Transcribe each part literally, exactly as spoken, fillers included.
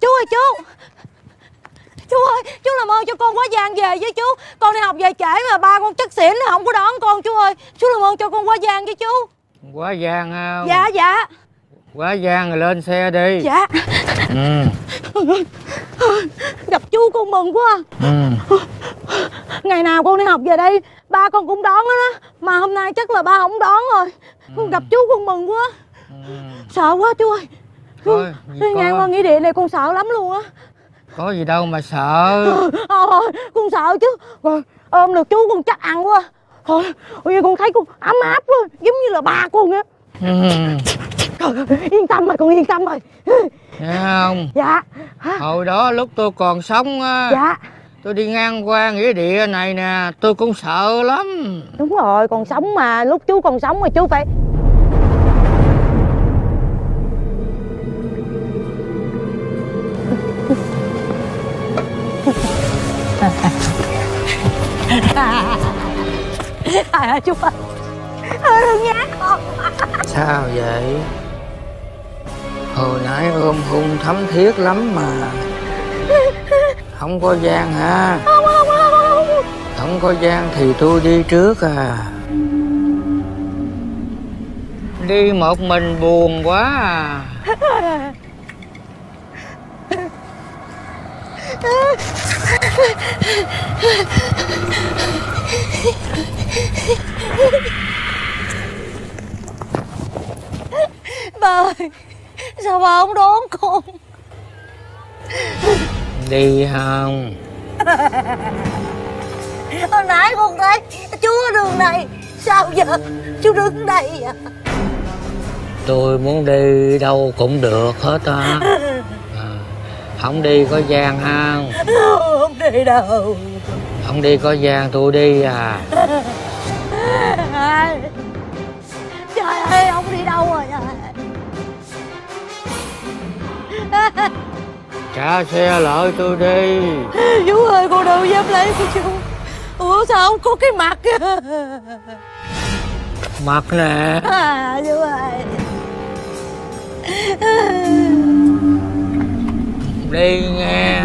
Chú ơi chú. Chú ơi, chú làm ơn cho con quá Giang về với chú. Con đi học về trễ mà ba con chất xỉn không có đón con chú ơi. Chú làm ơn cho con quá Giang với chú. Quá Giang không? Dạ dạ. Quá Giang rồi lên xe đi. Dạ. Ừ. Gặp chú con mừng quá. Ừ. Ngày nào con đi học về đây ba con cũng đón đó, mà hôm nay chắc là ba không đón rồi. Ừ. Gặp chú con mừng quá. Ừ. Sợ quá chú ơi. Thôi, đi ngang qua nghĩa địa này con sợ lắm luôn á. Có gì đâu mà sợ. Thôi con sợ chứ. Rồi ôm được chú con chắc ăn quá. Thôi ôi, con thấy con ấm áp quá, giống như là ba con á. Ừ. Trời, yên tâm rồi, con yên tâm rồi. Nghe không? Dạ. Hồi đó lúc tôi còn sống á. Dạ. Tôi đi ngang qua nghĩa địa này nè, tôi cũng sợ lắm. Đúng rồi, còn sống mà, lúc chú còn sống mà chú phải. À, chú ơi, đừng nhát con. Sao vậy? Hồi nãy ôm hôn thấm thiết lắm mà. Không có Giang hả? Không, không, không. Không có Giang thì tôi đi trước à. Đi một mình buồn quá à. Ba ơi, sao ba không đón con? Đi không? Hồi nãy con thấy chú ở đường này, sao giờ chú đứng đây à? Tôi muốn đi đâu cũng được hết á. À, không đi có Giang không? Không đi đâu. Không đi có Giang tôi đi à. Trời ơi, không đi đâu rồi trời. Trả xe lại tôi đi. Chú ơi, con đâu dám lấy của chú. Ủa sao không có cái mặt? Mặt nè. À, chú ơi. Đi nghe.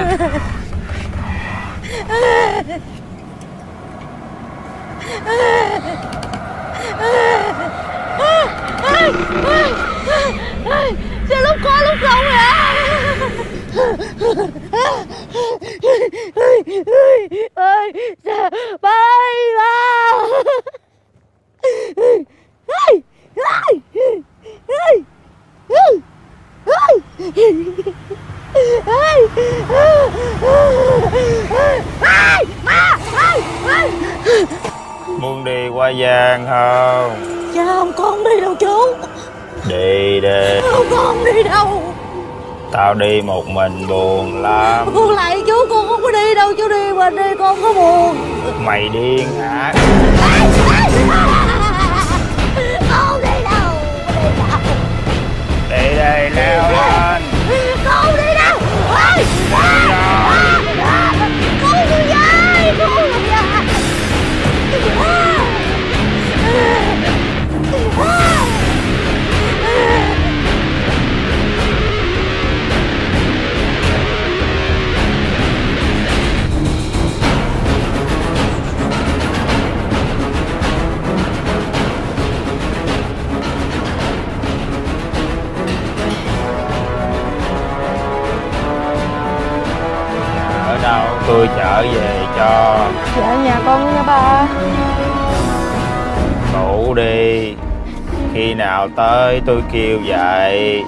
Sao lúc có lúc không vậy? Ơi, sao bay ba. Muốn đi qua Giang không? Dạ không, con đi đâu chú. Đi đi. Không, con đi đâu. Tao đi một mình buồn lắm. Con lại chú, con không có đi đâu chú, đi mình đi con có buồn. Mày điên hả? Con đi đâu, đi đâu. Đi đây, leo lên. Con đi đâu. Ôi, Đi đâu? con đi với, con đi với. Ở đâu tôi chở về cho. Dạ nhà con nha ba. Ngủ đi. Khi nào tới tôi kêu dậy.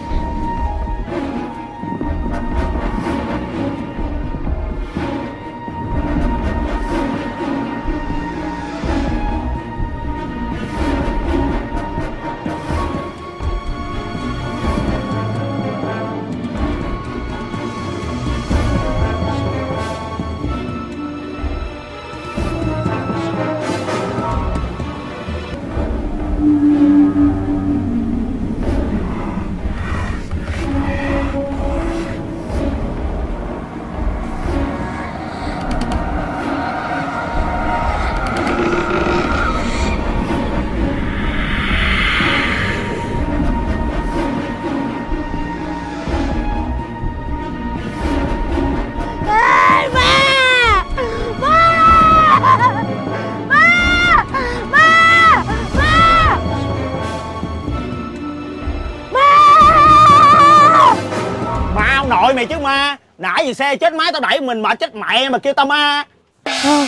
tội mày chứ ma. Nãy giờ xe chết máy tao đẩy mình mà chết mẹ mà kêu tao ma. À.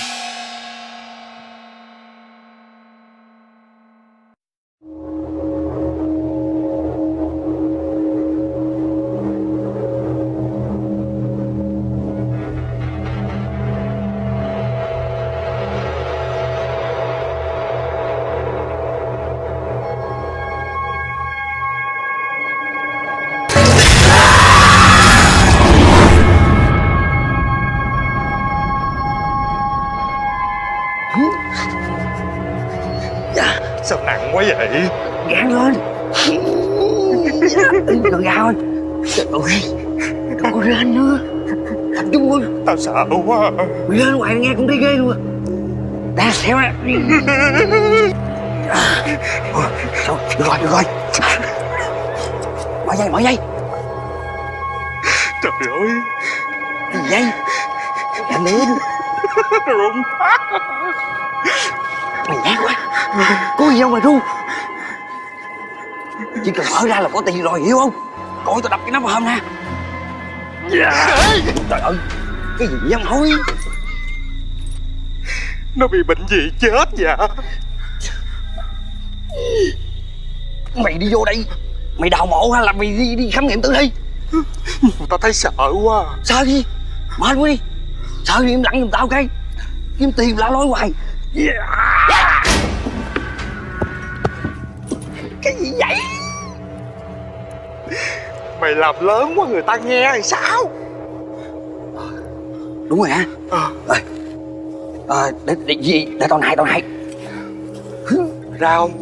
Sao nặng quá vậy? Gạn lên. Gần ra thôi. Trời ơi, không có rên nữa. Tập trung thôi. Tao sợ quá. Mày lên ngoài nghe cũng thấy ghê luôn. Đã xéo á. Thôi, được rồi, được rồi. Mở dây, mở dây. Trời ơi. Cái gì vậy? Nhanh lên. Run. Mày nhát quá. Có gì đâu mà ru. Chỉ cần mở ra là có tiền rồi, hiểu không? Coi tao đập cái nắp vào hông nè. Dạ. Trời ơi, cái gì vậy ông hối? Nó bị bệnh gì chết vậy? Mày đi vô đây, mày đào mộ hay là mày đi, đi khám nghiệm tử thi? Tao thấy sợ quá. Sợ gì? Mệt quá đi. Sợ thì im lặng giùm tao cái. Kiếm tiền la lối hoài. Yeah. Cái gì vậy? Mày làm lớn quá người ta nghe thì sao? Đúng rồi hả? Ờ. Rồi. Ờ, để, để gì? Để tao nại, tao nại. Ra không?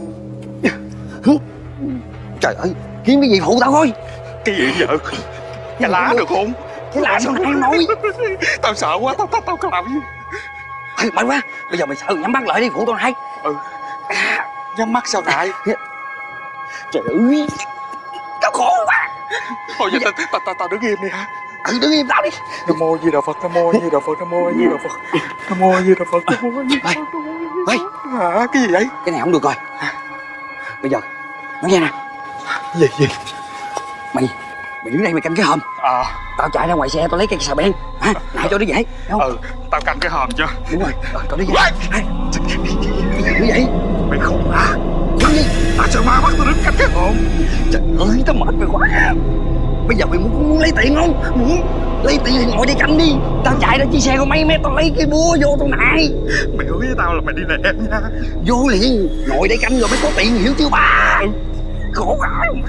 Trời ơi, kiếm cái gì phụ tao coi. Cái gì vậy? Cái lá được không? Cái lá sao nãy nói? Tao sợ quá, tao tao tao có làm gì? Ê, mạnh quá. Bây giờ mày sợ nhắm mắt lại đi, phụ tao nại. Ừ. Nhắm mắt sao nại? Trời ơi, tao khổ quá. Thôi giờ tao tao tao tao đứng im đi hả? Ừ, đứng im tao đi. Nam mô Di Đà Phật, Nam mô Di Đà Phật, Nam mô Di Đà Phật, Nam mô Di Đà Phật, Nam mô Di Đà Phật. Ê, hả? Cái gì vậy? cái này không được rồi. Bây giờ nói nghe nè. Gì gì? Mày mày đứng đây mày canh cái hòm. À. Tao chạy ra ngoài xe tao lấy cây xà beng. Hả? Lại cho nó dễ. Không? Ừ, tao canh cái hòm cho. Đúng rồi. Ờ, cho nó dễ. Cái gì vậy? Mày khùng à? Cái gì? Tao sợ ma bắt tao đứng canh cái hòm. Trời ơi, tao mệt mày quá. Bây giờ mày muốn, muốn lấy tiền không? Muốn lấy tiền thì ngồi đây canh đi. Tao chạy ra chiếc xe có mấy mét tao lấy cái búa vô tao nại. Mày hứa với tao là mày đi nè nha. Vô liền, ngồi đây canh rồi mới có tiền, hiểu chưa ba? Ừ. Khổ rồi.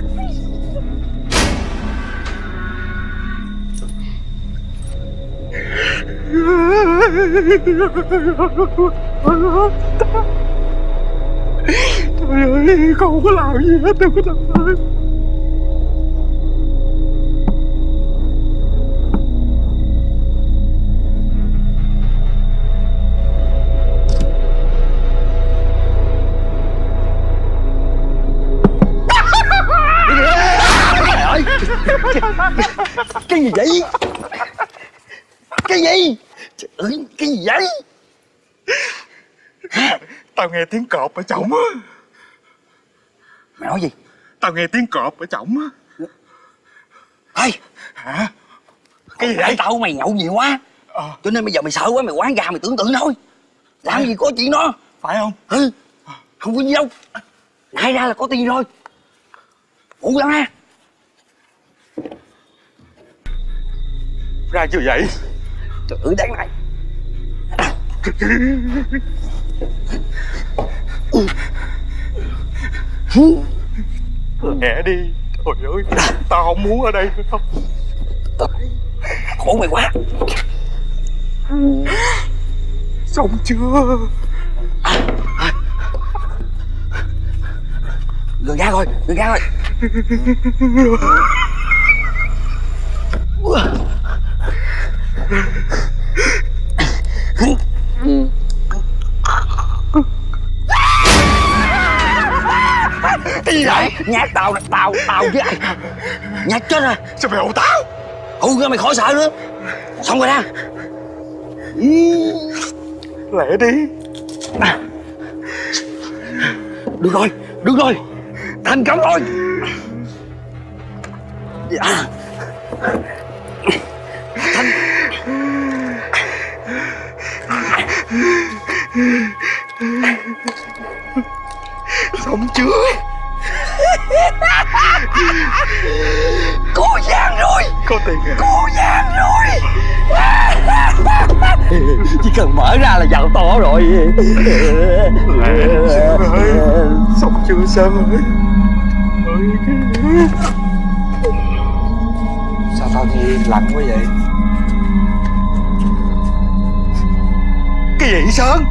Trời ơi, không có làm gì hết đâu trời ơi. Cái gì vậy? Cái gì? Trời ơi, cái gì vậy? Tao nghe tiếng cọp ở trỏng á. Mày nói gì? Tao nghe tiếng cọp ở trỏng á. Ê! Hả? Cái gì vậy? vậy? Tao mày nhậu nhiều quá. Ờ. Cho nên bây giờ mày sợ quá mày quán gà mày tưởng tượng thôi. Làm phải. Gì có chuyện đó. Phải không? Ừ. Không có gì đâu. Nãy ra là có tiền rồi. Phụ tao nha. Ra chưa vậy? Trời ơi, đáng lại. Nhẹ đi. Trời ơi, tao không muốn ở đây nữa không. Khổ mày quá. Xong chưa? À, à. Gần ra rồi, gần ra rồi. Cái gì vậy? Nhát tao nè, tao, tao chứ ai. Nhát chết rồi. Sao mày hù tao? Hù ra mày khỏi sợ nữa. Xong rồi ra. Lẹ đi. À. Được rồi, được rồi. Thành công rồi. Dạ. Xong chưa? Cô Giang rồi. Có tiền à? Cô Giang rồi. Chỉ cần mở ra là giàu to rồi. Sơn ơi, xong chưa Sơn ơi? Ơi cái... Sao tao nghe lặng quá vậy? Cái gì Sơn?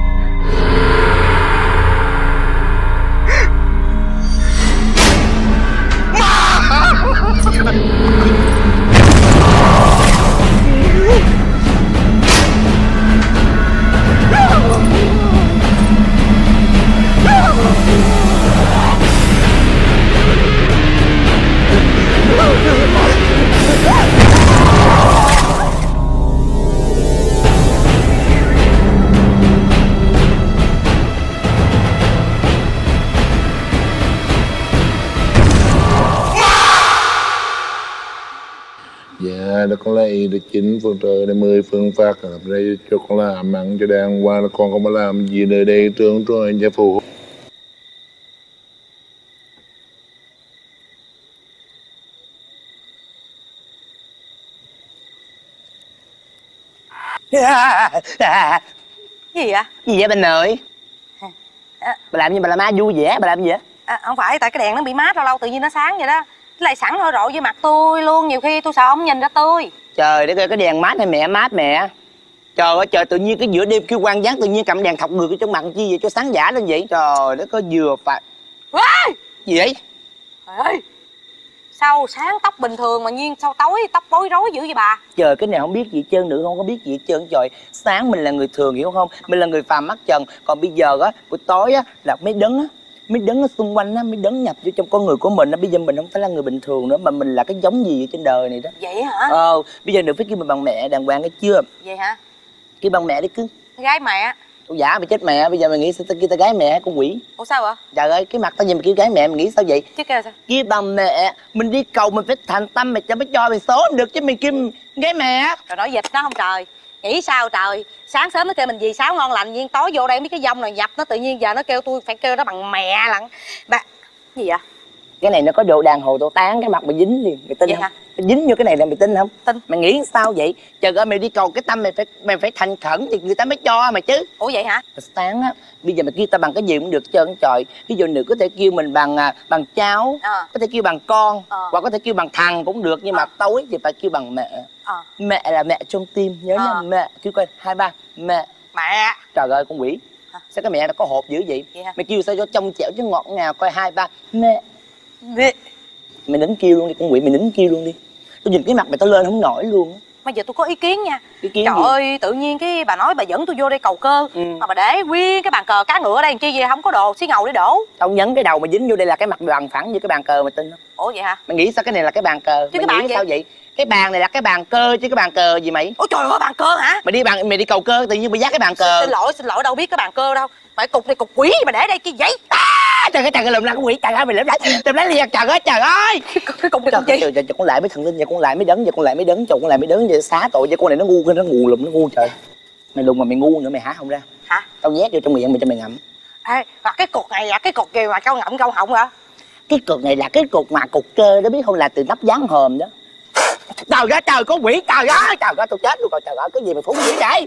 Dạ, đó con lấy được chín phương trời để mười phương pháp làm đây cho con làm ăn cho đàng hoàng, là con không có làm gì nơi đây trơn trôi nhà phù. Gì vậy? Gì vậy bà nội? À, Bà làm gì, bà làm ai vui vẻ, bà làm gì vậy? à, không phải, tại cái đèn nó bị mát, lâu lâu tự nhiên nó sáng vậy đó. Lại sẵn thôi rộ với mặt tôi luôn, nhiều khi tôi sợ ông nhìn ra tôi. Trời đất ơi, cái đèn mát hay mẹ mát mẹ. Trời ơi trời, tự nhiên cái giữa đêm kêu quan gián tự nhiên cầm đèn thọc ngược cho mặt chi vậy, cho sáng giả lên vậy. Trời đất ơi, vừa phải. Ê! Gì vậy? Trời ơi, sao sáng tóc bình thường mà nhiên sao tối tóc bối rối dữ vậy bà? Trời, cái này không biết gì hết trơn nữa, không có biết gì hết trơn. Trời, sáng mình là người thường hiểu không, mình là người phàm mắt trần. Còn bây giờ á, buổi tối á là mấy đấng á, mấy đấng ở xung quanh á, mấy đấng nhập vô trong con người của mình á. Bây giờ mình không phải là người bình thường nữa, mà mình là cái giống gì ở trên đời này đó. Vậy hả? Ờ, bây giờ đừng phải kêu mình bằng mẹ đàng hoàng, cái chưa? Vậy hả? Kêu bằng mẹ đi cứ. Gái mẹ. Tôi giả mày chết mẹ, bây giờ mày nghĩ sao tao kêu tao gái mẹ hay con quỷ? Ủa sao vậy? Trời ơi, cái mặt tao nhìn mày kêu gái mẹ, mày nghĩ sao vậy? Chứ kêu sao? Kêu bằng mẹ, mình đi cầu mình phải thành tâm mày cho mới cho mày số được, chứ mày kêu gái mẹ. Rồi nói dịch nó không trời. Nghĩ sao trời, sáng sớm nó kêu mình gì sáo ngon lành, nhiên tối vô đây mấy cái dông này nhập nó tự nhiên giờ nó kêu tôi phải kêu nó bằng mẹ lận. Bà gì vậy? Cái này nó có độ đàn hồ tô tán, cái mặt mày dính liền, mày tin Vậy không? hả? Mày dính vô cái này là mày tin không? Tin. Mày nghĩ sao vậy? Trời ơi, mày đi cầu cái tâm mày phải mày phải thành khẩn thì người ta mới cho mày chứ. Ủa vậy hả? Sáng á, bây giờ mày kêu tao bằng cái gì cũng được trơn trời. Ví dụ nữ có thể kêu mình bằng à, bằng cháu, Ờ. có thể kêu bằng con, Ờ. hoặc có thể kêu bằng thằng cũng được, nhưng mà Ờ. tối thì phải kêu bằng mẹ. Ờ. Mẹ là mẹ trong tim, nhớ Ờ. nha, mẹ. Kêu coi hai ba mẹ. Mẹ. Trời ơi con quỷ. Hả? Sao cái mẹ nó có hộp dữ vậy? Vậy hả? Mày kêu sao cho trong trẻo chứ ngọt ngào, coi hai ba mẹ. Mẹ. Mày nín kêu luôn đi con quỷ, mày nín kêu luôn đi. Tôi nhìn cái mặt mày tao lên không nổi luôn á. Bây giờ tôi có ý kiến nha. Ý kiến Trời gì? ơi, tự nhiên cái bà nói bà dẫn tôi vô đây cầu cơ, Ừ. mà bà để nguyên cái bàn cờ cá ngựa ở đây làm chi vậy, không có đồ xí ngầu để đổ. Tao nhấn cái đầu mày dính vô đây là cái mặt bằng phẳng như cái bàn cờ, mày tin không? Ủa vậy hả? Mày nghĩ sao cái này là cái bàn cờ? Chứ Mày cái bàn nghĩ gì? sao vậy? Cái bàn này là cái bàn cơ chứ cái bàn cờ gì mày? Ôi trời ơi, bàn cơ hả? Mày đi bàn mày đi cầu cơ tự nhiên mày dắt cái bàn cờ. Xin lỗi, xin lỗi, đâu biết cái bàn cơ đâu. Phải cục này cục quỷ mà để đây chi vậy? À, trời ơi trời ơi, lùm la con quỷ, trời ơi mày lùm lại lùm lại liền, trời ơi trời ơi. Cái cục này Trời cục gì? ơi, trời, trời, con lại mấy thần linh, giờ con lại mấy đấng, giờ con lại mấy đấng, trời con lại mấy đấng, giờ xá tội, giờ con này nó ngu, nó ngu lùm nó ngu trời. Mày lùn mà mày ngu nữa mày há không ra. Hả? Tao nhét vô trong miệng mày cho mày ngậm. Ê, và cái cục này là cái cục gì mà câu ngậm câu họng hả? Cái cục này là cái cục mà cục cơ đó biết không, là từ nắp dán hòm đó. Trời ơi trời, có quỷ, trời ơi trời ơi tôi chết luôn rồi, trời ơi cái gì mà phúng quỷ vậy?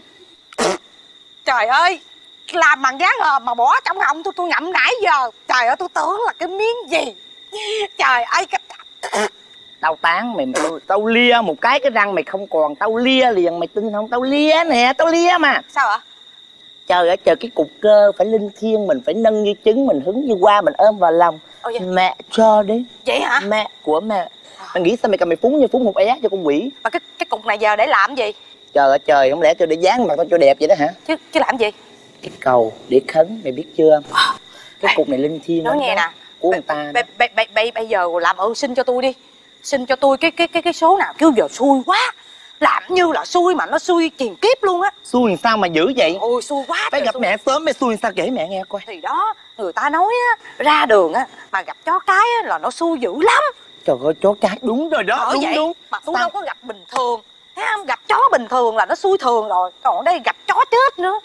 Trời ơi, làm bằng dán hòm mà bỏ trong họng tôi tôi ngậm nãy giờ. Trời ơi tôi tưởng là cái miếng gì. Trời ơi cái... Tao tán mày, mày tao lia một cái cái răng mày không còn, tao lia liền mày tin không? Tao lia nè, tao lia mà. Sao ạ? Trời ơi trời, cái cục cơ phải linh thiêng, mình phải nâng như trứng, mình hứng như qua, mình ôm vào lòng. Ôi dạ. Mẹ cho đấy. Vậy hả? Mẹ của mẹ. Mày nghĩ sao mày cầm mày phúng như phúng một é cho con quỷ? Mà cái cái cục này giờ để làm gì? Trời ơi trời, không lẽ cho để dán mặt tao cho đẹp vậy đó hả? Chứ chứ làm gì? Cái cầu để khấn, mày biết chưa? Cái cục này linh thiêng Nói lắm nghe đó. nè. Của người ta. Bây bây bây bây bây giờ làm ơn xin cho tôi đi. Xin cho tôi cái cái cái cái số nào, kêu giờ xui quá. Làm như là xui mà nó xui tiền kiếp luôn á. Xui làm sao mà dữ vậy? Ôi xui quá. Phải trời, gặp xui. mẹ sớm mới xui sao kể mẹ nghe coi. Thì đó, người ta nói á, ra đường á mà gặp chó cái á là nó xui dữ lắm. Trời ơi chó cái, đúng rồi đó, Bởi đúng vậy đúng. mà tôi Sao? đâu có gặp bình thường. Thấy không? Gặp chó bình thường là nó xui thường rồi. Còn ở đây gặp chó chết nữa.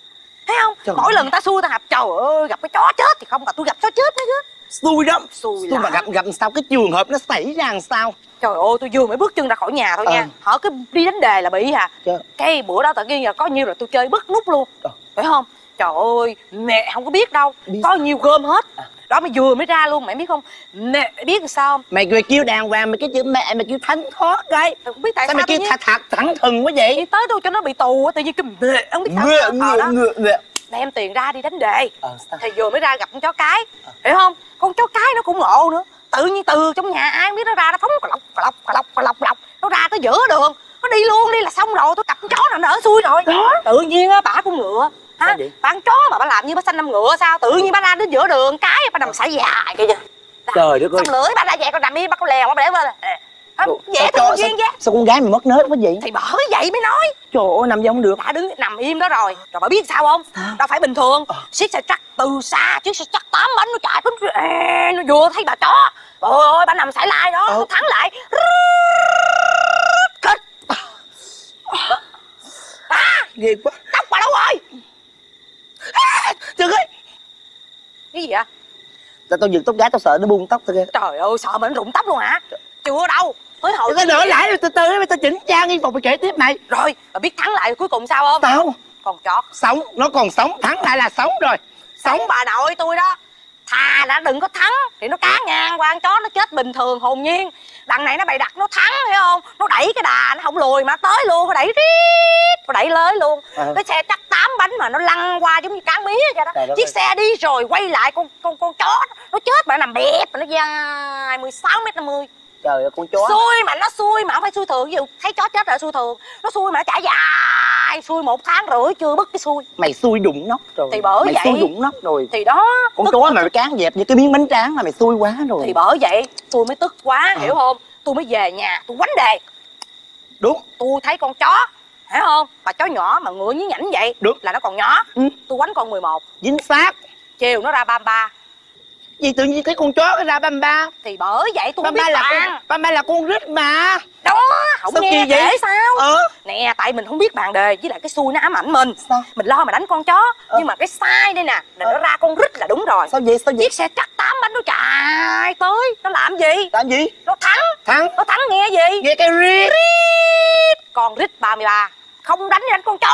thấy không? Trời Mỗi ơi. lần người ta xui ta gặp, trời ơi gặp cái chó chết thì không, mà tôi gặp chó chết đấy chứ. Xui lắm. Xui Tôi mà lắm. gặp gặp sao cái trường hợp nó xảy ra làm sao? Trời ơi, tôi vừa mới bước chân ra khỏi nhà thôi Ờ. nha, họ cứ đi đánh đề là bị à. Trời. Cái bữa đó tự nhiên là có nhiêu là tôi chơi bứt nút luôn, Trời. phải không? Trời ơi, mẹ không có biết đâu, Biết. có nhiêu gom hết. À. Đó mày vừa mới ra luôn, mẹ biết không? Mẹ biết làm sao không? Mày mày kêu đàng hoàng, mày cái chữ mẹ mày kêu thánh thoát cái. Mày không biết tại Sao sao mày kêu tự nhiên thật thật thẳng thừng quá vậy? đi tới đâu cho nó bị tù á, tự nhiên cái mẹ không biết sao Ngựa sao ngựa đó. ngựa ngựa. Đem tiền ra đi đánh đề. Ờ sao? Thì vừa mới ra gặp con chó cái, hiểu không? Con chó cái nó cũng ngộ nữa. Tự nhiên từ trong nhà ai không biết nó ra, nó phóng cà lọc cà lọc cà lọc cà lọc lọc, nó ra tới giữa đường, nó đi luôn đi là xong rồi. Tôi gặp con chó nào đỡ xui rồi. Đó. Tự nhiên á bả con ngựa Sao hả? vậy? Bả con chó mà bả làm như bả xanh năm ngựa sao? Tự nhiên bả ra đến giữa đường cái bả nằm sải dài kìa. Trời đất ơi. Xong lưỡi bả ra vậy, con nằm im bả con lèo bả để lên. Ủa, Dễ sao thương cho- duyên sao, chứ. sao con gái mày mất nết quá vậy? Thì bởi vậy mới nói. Trời ơi nằm vô không được. Đã đứng nằm im đó rồi. Rồi bà biết sao không? Đâu phải bình thường. Chiếc xe trắc từ xa, chiếc xe trắc tám bánh nó chạy đến ê, nó vừa thấy bà chó. Trời ơi, bà nằm sải lai đó, Ờ. nó thắng lại. Khích. À, Ghê quá. tóc bà đâu rồi? À, trời ơi. Cái gì vậy? Tao tao giật tóc gái tao sợ nó buông tóc tao kìa. Trời ơi, sợ mà nó rụng tóc luôn hả? Chưa đâu. Tới hồi Tao đỡ lại rồi từ từ mày tao chỉnh trang đi, còn mày kể tiếp này. rồi, bà biết thắng lại cuối cùng sao không? Sao? Con chó. Sống, nó còn sống, thắng lại là sống rồi. Sống bà nội tôi đó. Thà đã đừng có thắng thì nó cá ngang qua con chó nó chết bình thường hồn nhiên. Đằng này nó bày đặt nó thắng, thấy không? Nó đẩy cái đà nó không lùi mà tới luôn, nó đẩy rít, nó đẩy lới luôn. Ờ. Cái xe chắc tám bánh mà nó lăn qua giống như cán mía vậy đó. Trời đất Chiếc ơi. xe đi rồi quay lại con con con chó nó chết mà nó nằm bẹp mà nó dài mười sáu mét năm mươi. Trời ơi con chó. Xui mà nó xui mà không phải xui thường. Ví dụ thấy chó chết là xui thường, nó xui mà nó chả dài, xui một tháng rưỡi chưa bứt cái xui. Mày xui đụng nóc rồi. Thì bởi mày vậy. xui đụng nóc rồi. Thì đó, Con tức- chó mà mày cán dẹp như cái miếng bánh tráng là mày xui quá rồi. thì bởi vậy tôi mới tức quá, Ờ. hiểu không? Tôi mới về nhà tôi quánh đề. Đúng. Tôi thấy con chó, hiểu không? Mà chó nhỏ mà ngựa nhí nhảnh vậy Đúng. là nó còn nhỏ. Ừ. Tôi quánh con mười một. Chính xác. Chiều nó ra ba mươi ba. Gì tự nhiên thấy con chó nó ra ba mươi ba. Thì bởi vậy tôi Ba không mươi biết ba là bàn. con ba mươi ba là con rít mà. Đó, không Sao nghe kỳ vậy? kể sao? Ờ. Nè, tại mình không biết bàn đề, với lại cái xui nó ám ảnh mình. Sao? Mình lo mà đánh con chó. Ờ. Nhưng mà cái sai đây nè, là Ờ. nó ra con rít là đúng rồi. Sao vậy? Sao vậy? Chiếc xe chắc tám bánh nó chạy tới, nó làm gì? Làm gì? Nó thắng. Thắng. Nó thắng nghe gì? Nghe cái rít. Con rít ba mươi ba. Không đánh thì đánh con chó.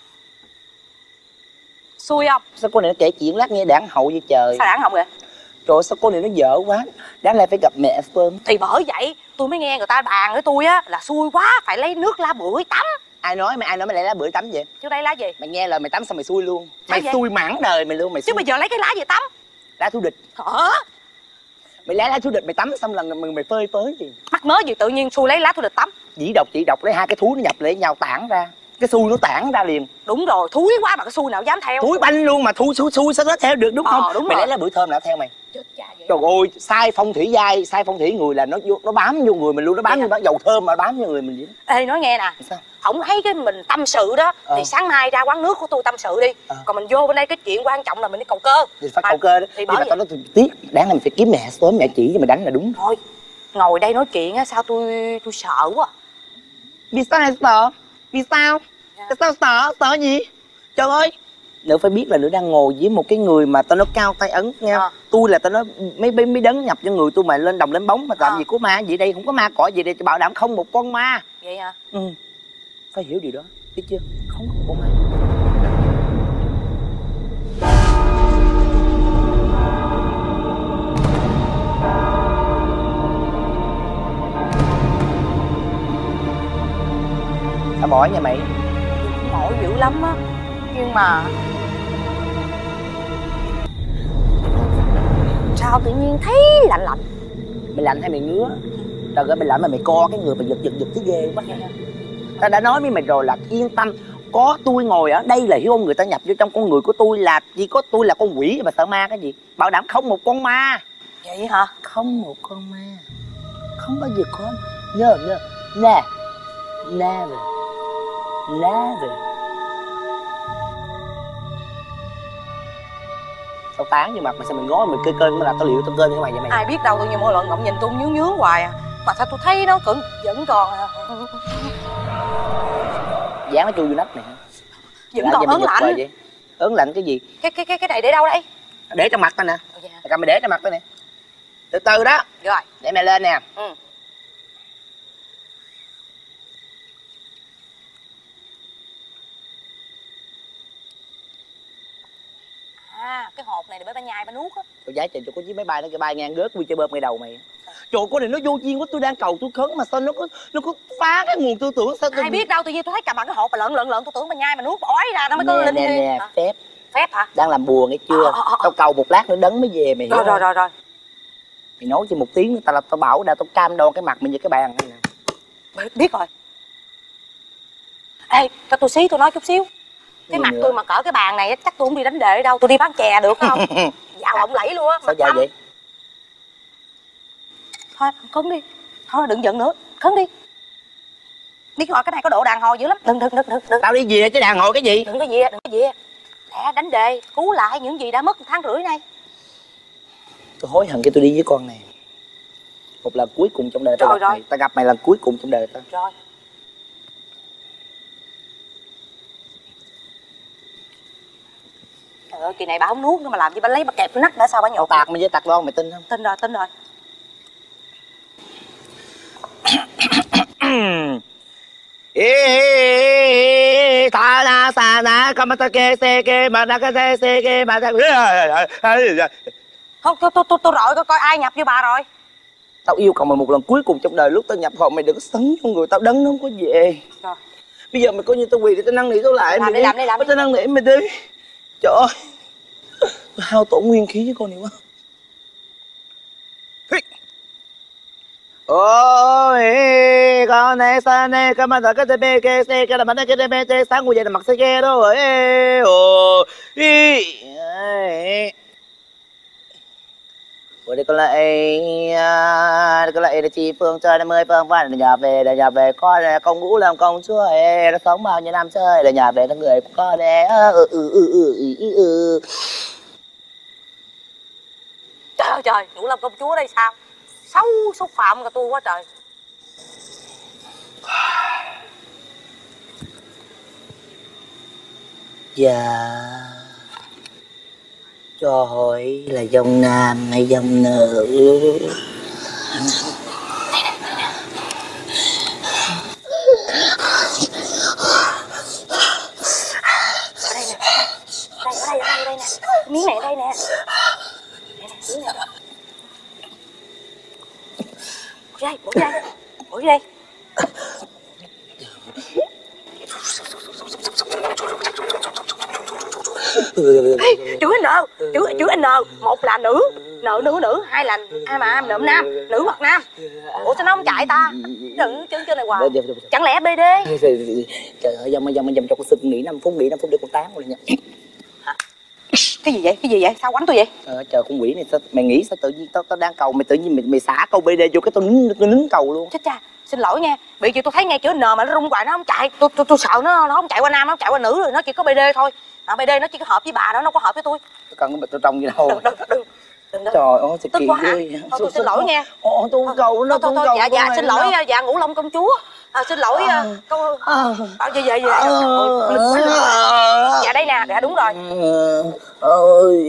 Xui không? Sao cô này nó kể chuyện lát nghe đảng hậu vậy trời. Sao đảng không vậy? Trời ơi, sao cô này nó dở quá. Đáng lẽ phải gặp mẹ sớm. Thì bởi vậy tôi mới nghe người ta bàn với tôi á là xui quá phải lấy nước lá bưởi tắm. Ai nói mày ai nói mày lại lá bưởi tắm vậy? Chứ đây lá gì? Mày nghe lời mày tắm xong mày xui luôn. Mày vậy? xui mãn đời mày luôn mày Chứ xui. bây giờ lấy cái lá gì tắm? Lá thù địch. Hả? Mày lấy lá thù địch mày tắm xong là mày, mày phơi phới gì. Mắc mớ gì tự nhiên xui lấy lá tôi địch tắm? Dĩ độc chỉ độc lấy hai cái thú nó nhập lại với nhau tản ra. Cái xui nó tản ra liền. Đúng rồi, thúi quá mà cái xui nào dám theo. Thúi banh luôn mà thúi xui xui sao nó theo được đúng Ờ, không? đúng Mày rồi. lấy lá bưởi thơm nào theo mày. Chết cha vậy. Trời ơi, sai phong thủy giai, sai phong thủy người là nó vô, nó bám vô người mình luôn, nó bám Vậy như dầu thơm mà bám vô người mình vậy. Ê nói nghe nè, Sao? không thấy cái mình tâm sự đó Ờ. thì sáng nay ra quán nước của tôi tâm sự đi. Ờ. Còn mình vô bên đây cái chuyện quan trọng là mình đi cầu cơ. Thì phải Mà- cầu cơ đó. Thì Nhưng bởi mà vậy. tao nói tôi tiếc, đáng là mình phải kiếm mẹ sớm mẹ chỉ cho mày đánh là đúng. Thôi, ngồi đây nói chuyện á sao tôi tôi sợ quá. Vì sao lại sợ? Vì sao? Dạ. Tại sao sợ? Sợ gì? Trời ơi! Nữ phải biết là nữ đang ngồi với một cái người mà tao nói cao tay ấn nha. Ờ. Tôi là tao nói mấy mấy mấy đấng nhập cho người tôi mà lên đồng lên bóng mà làm Ờ. gì có ma gì đây, không có ma cỏ gì đây, tôi bảo đảm không một con ma. Vậy hả? Ừ. Phải hiểu điều đó, biết chưa? Không có con ma. Tao bỏ nha mày. Mỏi dữ lắm á. Nhưng mà sao tự nhiên thấy lạnh lạnh. Mày lạnh hay mày ngứa? Trời ơi mày lạnh mà mày co cái người mày giật giật giật thấy ghê quá. Tao đã nói với mày rồi là yên tâm. Có tôi ngồi ở đây là hiểu không? Người ta nhập vô trong con người của tôi là chỉ có tôi là con quỷ mà sợ ma cái gì. Bảo đảm không một con ma. Vậy hả? Không một con ma. Không bao giờ có. Nhớ nhớ. Nè. Never. Never. Tao tán vô mặt mày sao mày ngó mày kê kênh nó là tao liệu tao kênh cho mày vậy mày. Ai biết đâu tự nhiên mỗi lần ngậm nhìn tôi nhướng nhướng hoài à. Mà sao tôi thấy nó vẫn vẫn còn à, Dán nó chui vô nách mày hả? vẫn Lại còn giờ mày ớn giật lạnh. hoài vậy? Ớn lạnh cái gì? Cái cái cái cái này để đâu đây? Để trong mặt tao nè. Dạ. Cầm mày để trong mặt tao nè. Từ từ đó. Rồi. Để mày lên nè. Ừ. À, cái hộp này để bé nhai ba nuốt á. Tôi giá trình cho có chiếc máy bay nó cái bay ngang gớt quy chơi bơm ngay đầu mày. Trời, con này nó vô duyên quá, tôi đang cầu tôi khấn mà sao nó có nó có phá cái nguồn tư tưởng sao tôi... Ai biết đâu, tự nhiên tôi thấy cầm bằng cái hộp mà lợn lợn lợn tôi tưởng bà nhai mà nuốt ói ra nó mới có Nè linh nè thiêng. nè, Hả? phép Phép hả? đang làm bùa nghe chưa? Ờ, ờ, ờ. Tao cầu một lát nữa đấng mới về mày. Rồi rồi rồi rồi. Mày nói chỉ một tiếng nữa tao tao bảo ra tao cam đoan cái mặt mày như cái bàn này nè. Biết rồi. Ê, cho tôi xí tôi nói chút xíu. Cái Gì mặt nữa? tôi mà cỡ cái bàn này chắc tôi không đi đánh đề đâu, tôi đi bán chè được không? Dạo lộng lẫy luôn á. Sao dài vậy? Thôi khấn đi, thôi đừng giận nữa, khấn đi. Biết rồi, cái này có độ đàn hồi dữ lắm. Đừng đừng đừng đừng đừng Tao đi về chứ đàn hồi cái gì? đừng có gì đừng có gì. Lẹ đánh đề cứu lại những gì đã mất một tháng rưỡi nay. Tôi hối hận khi tôi đi với con này. Một lần cuối cùng trong đời tao Rồi, gặp rồi. mày. Tao gặp mày lần cuối cùng trong đời tao. Rồi. Trời ơi, kỳ này bà không nuốt nữa mà làm gì bà lấy bà kẹp nách đã sao bà Tao nhột. tạc mày với tạc đoan mày tin không? Tin rồi, tin rồi. Ê ta na sa na kamatake se ke manakase se ke matak. Không, tôi tôi tôi tôi rọi coi coi ai nhập vô bà rồi. Tao yêu cầu mày một lần cuối cùng trong đời, lúc tao nhập hồn mày đừng có sấn vô người tao, đấng nó không có về. Rồi. Bây giờ mày coi như tao quỳ để tao năn nỉ tao lại. Làm mày đi, làm đi, làm đi. tao năn nỉ mày đi. Trời ơi, tao hao tổn nguyên khí với con này quá. Ôi con này sao này các bạn cái tê cái xe cái là bạn cái tê tê sáng ngủ dậy là mặc xe kia đó rồi. Ôi ôi đây con lại con lại là chị Phương chơi năm mươi Phương Văn nhà về để nhà về con này con ngủ làm công chúa nó sống bao nhiêu năm chơi để nhà về nó người của con này. Ừ ừ ừ ừ ừ ừ. Trời ơi trời, ngủ làm công chúa đây sao? Xấu xúc phạm cả tôi quá trời. Dạ cho hỏi là dòng nam hay dòng nữ? Ở đây nè. Đây, ở đây, ở đây, ở đây nè. Miếng này ở đây nè. Đây nè, miếng này. Bỏ đây, bỏ đây. Bỏ đây. Chữ N, chữ chữ N, một là nữ, nợ nữ nữ, hai là ai mà nợ nam, nữ hoặc nam. Ủa sao nó không chạy ta? Đừng chân chân này hoài. Chẳng lẽ bê đê? Trời ơi, dòng dòng dòng cho con xin nghỉ năm phút, nghỉ năm phút để con tán rồi nha. Cái gì vậy? Cái gì vậy? Sao quánh tôi vậy? Ờ, trời con quỷ này sao mày nghĩ sao tự nhiên tao tao đang cầu mày tự nhiên mày mày xả câu bê đê vô cái tao nín tôi nín cầu luôn. Chết cha, xin lỗi nha. Bị chị tôi thấy nghe chữ N mà nó rung hoài nó không chạy. Tôi tôi tôi sợ nó nó không chạy qua nam, nó không chạy qua nữ rồi, nó chỉ có bê đê thôi. Mà bê đê nó chỉ có hợp với bà đó, nó có hợp với tôi. Cần tao trông gì đâu. Đừng đừng đừng. Đừng đừng. Trời ơi, sự Tức kiện quá hả? ghê. Thôi tôi xin lỗi nha. Ồ, tôi không cầu nó, Thôi tôi thôi không cầu. dạ dạ con xin này lỗi đâu. dạ ngũ long công chúa. À, xin lỗi câu bao giờ về về. Dạ đây nè, dạ đúng rồi. Ôi.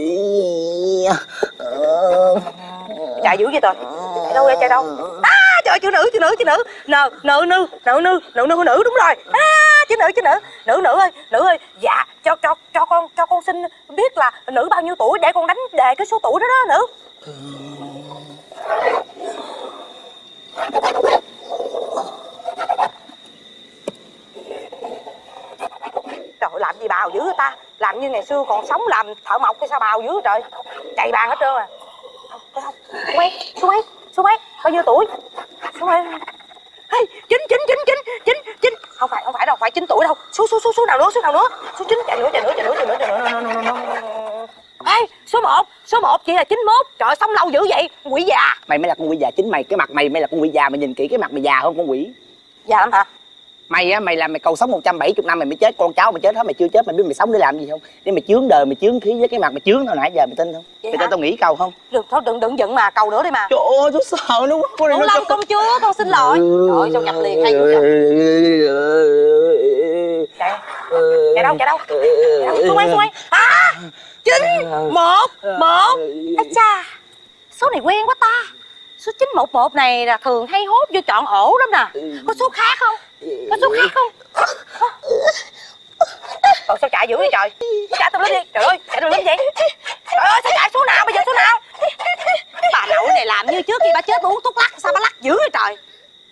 Chạy dữ vậy trời. Chạy đâu ra chạy đâu? À trời chữ nữ chữ nữ chữ nữ. Nờ nữ nữ nữ nữ nữ nữ nữ đúng rồi. À chữ nữ chữ nữ. Nữ nữ ơi, nữ ơi. Dạ cho cho cho con cho con xin biết là nữ bao nhiêu tuổi để con đánh đề cái số tuổi đó đó nữ. Trời ơi, làm gì bào dữ ta? Làm như ngày xưa còn sống làm thợ mộc hay sao bào dữ trời? Chạy bàn hết trơn à. Không, không. Số mấy? Số mấy? Số mấy? Bao nhiêu tuổi? Số mấy? Hey, chín chín chín chín chín chín. Không phải không phải đâu, phải chín tuổi đâu. Số số số số nào nữa? Số nào nữa? Số chín chạy nữa chạy nữa chạy nữa chạy nữa chạy nữa. Hey, số một, số một chỉ là chín mốt. Trời ơi, sống lâu dữ vậy, quỷ già. Mày mới là con quỷ già, chính mày, cái mặt mày mới là con quỷ già, mày nhìn kỹ cái mặt mày già hơn con quỷ. Già lắm hả? Mày á, mày làm mày cầu sống một trăm bảy mươi năm mày mới chết, con cháu mày chết hết mày chưa chết, mày biết mày sống để làm gì không? Để mày chướng đời, mày chướng khí với cái mặt mày chướng tao nãy giờ mày tin không? Vậy Mày tin hả? tao nghĩ cầu không? Đừng thôi đừng đừng giận mà cầu nữa đi mà. Trời ơi, tôi sợ nó quá. Con này Ngũ nó Long công chúa, con xin lỗi. Trời ơi, sao nhập liền hay quá trời. Chạy, chạy đâu chạy đâu xuống đây xuống đây. À chín một một. Ây cha, số này quen quá ta. Số chín một một này là thường hay hốt vô chọn ổ lắm nè. Có số khác không? Có số khác không? Trời, sao chạy dữ vậy trời? Chạy tao lên đi. Trời ơi, chạy tao lên vậy. Trời ơi, sao chạy số nào bây giờ số nào? Bà nội này làm như trước khi bà chết bà uống thuốc lắc, sao bà lắc dữ vậy trời?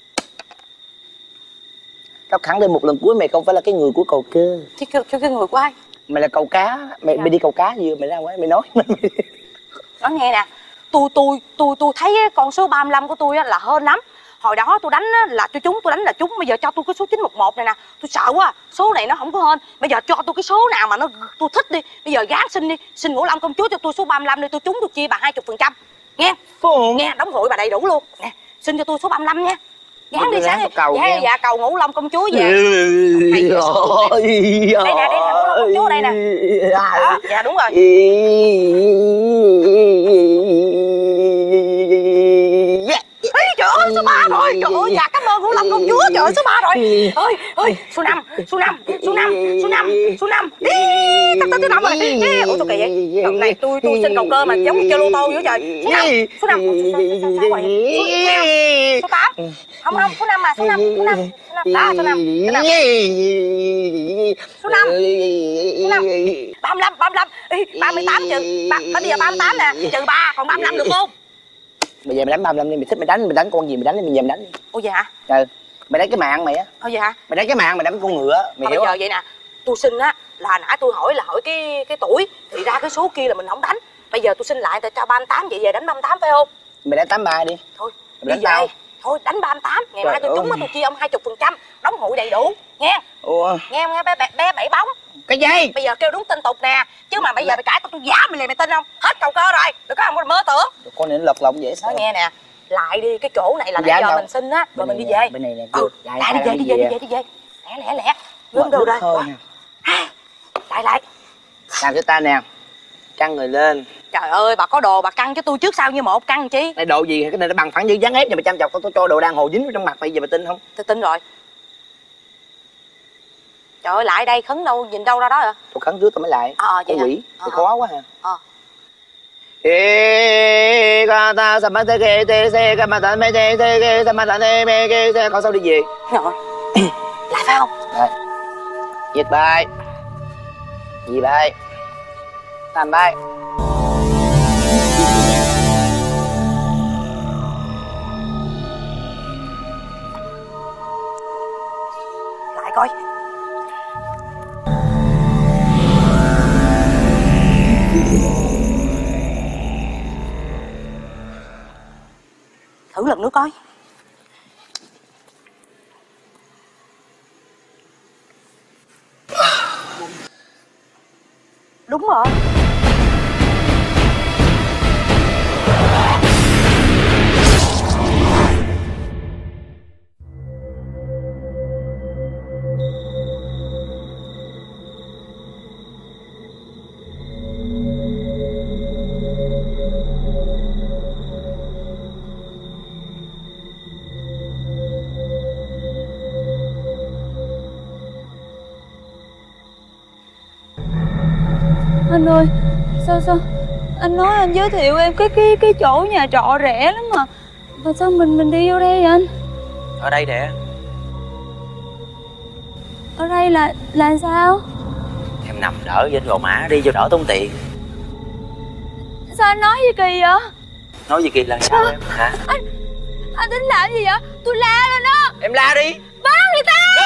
Tao khẳng định một lần cuối mày không phải là cái người của cầu cơ. Thì cái, cái, cái người của ai? Mày là cầu cá. Mày, mày đi cầu cá gì mày ra ngoài mày nói. Nói nghe nè, tôi tôi tôi tôi thấy con số ba mươi lăm của tôi là hên lắm. Hồi đó tôi đánh là cho chúng, tôi đánh là chúng. Bây giờ cho tôi cái số chín một một này nè, tôi sợ quá. Số này nó không có hên. Bây giờ cho tôi cái số nào mà nó tôi thích đi. Bây giờ gán xin đi, xin Ngũ Long công chúa cho tôi số ba mươi lăm đi, tôi trúng tôi chia bà hai mươi phần trăm. Nghe nghe, đóng hội bà đầy đủ luôn nè. Xin cho tôi số ba mươi lăm nha. Gán đi sáng cầu dạ, dạ cầu Ngũ Long công chúa về. Đây nè, đây nè, Ngũ Long công chúa đây nè. Đó, dạ đúng rồi. Ê, trời ơi số ba rồi. Trời ơi, dạ cảm ơn Ngũ Long công chúa. Trời ơi số ba rồi. Ơi ơi, số năm, số năm, số năm, số năm, số năm. Đi, tao tới số năm rồi. Ê, ủa sao kỳ vậy? Đợt này tôi tôi xin cầu cơ mà giống như chơi lô tô vậy trời. Số năm, số năm, số tám. Không không, số năm mà, số năm, số năm. Đó, số năm, số năm. Số năm, số năm. ba mươi lăm, ba mươi lăm. Ê, ba mươi tám trừ. Bây giờ ba mươi tám nè, trừ ba còn ba mươi lăm được không? Bây giờ mày đánh ba mươi lăm đi, mày thích mày đánh, mày đánh con gì mày đánh đi, mày về mày đánh đi. Ủa vậy hả? Ừ, mày đánh cái mạng mày á. Ủa vậy hả? Mày đánh cái mạng mày đánh con ngựa, mày mà hiểu bây giờ không? vậy nè, tôi xin á là nãy tôi hỏi là hỏi cái cái tuổi thì ra cái số kia là mình không đánh. Bây giờ tôi xin lại tại cho ba mươi tám vậy về đánh ba mươi tám phải không? Mày đánh tám ba đi. Thôi, mày đi đánh về. tao. Thôi đánh ba mươi tám, ngày mai tôi Trời trúng á ơi. tôi chia ông hai mươi phần trăm, đóng hội đầy đủ, nghe. Ủa? Nghe nghe bé bé, bé bảy bóng. Cái gì? Bây giờ kêu đúng tin tục nè, chứ mà bây giờ mày cãi tao tôi giá mày liền mày tin không? Hết cầu cơ rồi, đừng có không có mơ tưởng. Con này nó lật lọng dễ sao? Nói nghe nè, lại đi cái chỗ này là nãy Dạ giờ đâu? mình xin á, rồi Bên mình đi này nè, về. bên này nè, Ừ, lại, lại đi lại về, đi đi về, về. đi về, đi về. Lẹ lẹ lẹ. Gom đồ đây. Thôi. Lại lại. Làm cho ta nè, căng người lên. Trời ơi, bà có đồ bà căng cho tôi trước sau như một, căng chi? Này đồ gì, cái này nó bằng phẳng như dán ép, nhà mày chăm chọc tao, tôi cho đồ đang hồ dính trong mặt mày, giờ mày tin không? Tôi tin rồi. Trời ơi, lại đây khấn đâu, nhìn đâu ra đó rồi? Tôi khấn trước tao mới lại. Ờ, vậy Con hả? quỷ, Ờ, tôi ờ. khó quá hả? Ờ. Ê, ca ta sa ma te ke te se ca ma ta me te te ke sa ma ta ne me ke se, con sao đi về? Rồi. Lại phải không? Rồi. Dịch bài. Gì bài? Làm bài. Lại coi. Thử lần nữa coi. Đúng rồi. Anh ơi, sao sao anh nói anh giới thiệu em cái cái cái chỗ nhà trọ rẻ lắm mà mà sao mình mình đi vô đây vậy anh? Ở đây nè. Ở đây là là sao? Em nằm đỡ trên gò má đi cho đỡ tốn tiền. Sao anh nói gì kỳ vậy? Nói gì kỳ là sao em? Hả? Anh anh tính làm gì vậy? Tôi la lên đó. Em la đi. Báo người ta.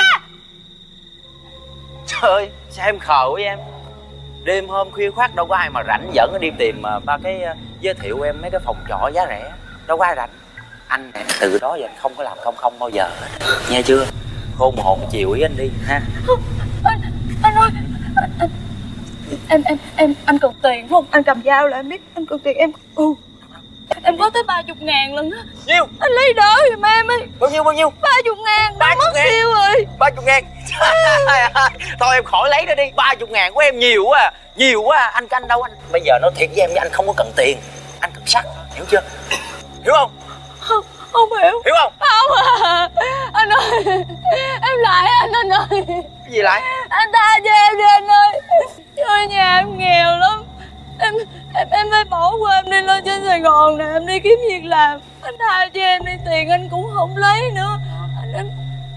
Trời ơi, sao em khờ với em? Đêm hôm khuya khoát đâu có ai mà rảnh dẫn đi tìm mà ba cái uh, giới thiệu em mấy cái phòng trọ giá rẻ. Đâu có ai rảnh. Anh này, từ đó giờ anh không có làm không không bao giờ. Nghe chưa? Khôn một hồn chiều ý anh đi ha. Anh anh ơi. Anh, anh, em em em anh cần tiền không? Anh cầm dao là em biết anh cần tiền em. Ừ. Em có tới ba chục ngàn lần á. Nhiêu? Anh lấy đỡ giùm em đi. Bao nhiêu bao nhiêu? Ba chục ngàn. Ba Ba chục mất ngàn. tiêu rồi. Ba chục ngàn. Thôi em khỏi lấy nó đi. Ba chục ngàn của em nhiều quá à. Nhiều quá à. Anh canh đâu anh. Bây giờ nói thiệt với em nha, anh không có cần tiền. Anh cần sắc. Hiểu chưa? Hiểu không? Không, không hiểu. Hiểu không? Không à. Anh ơi. Em lại anh anh ơi. Cái gì lại? Anh tha cho em đi anh ơi. Ở nhà em nghèo lắm. Em em em phải bỏ qua, em đi lên trên Sài Gòn nè, em đi kiếm việc làm. Anh tha cho em đi, tiền anh cũng không lấy nữa. Anh anh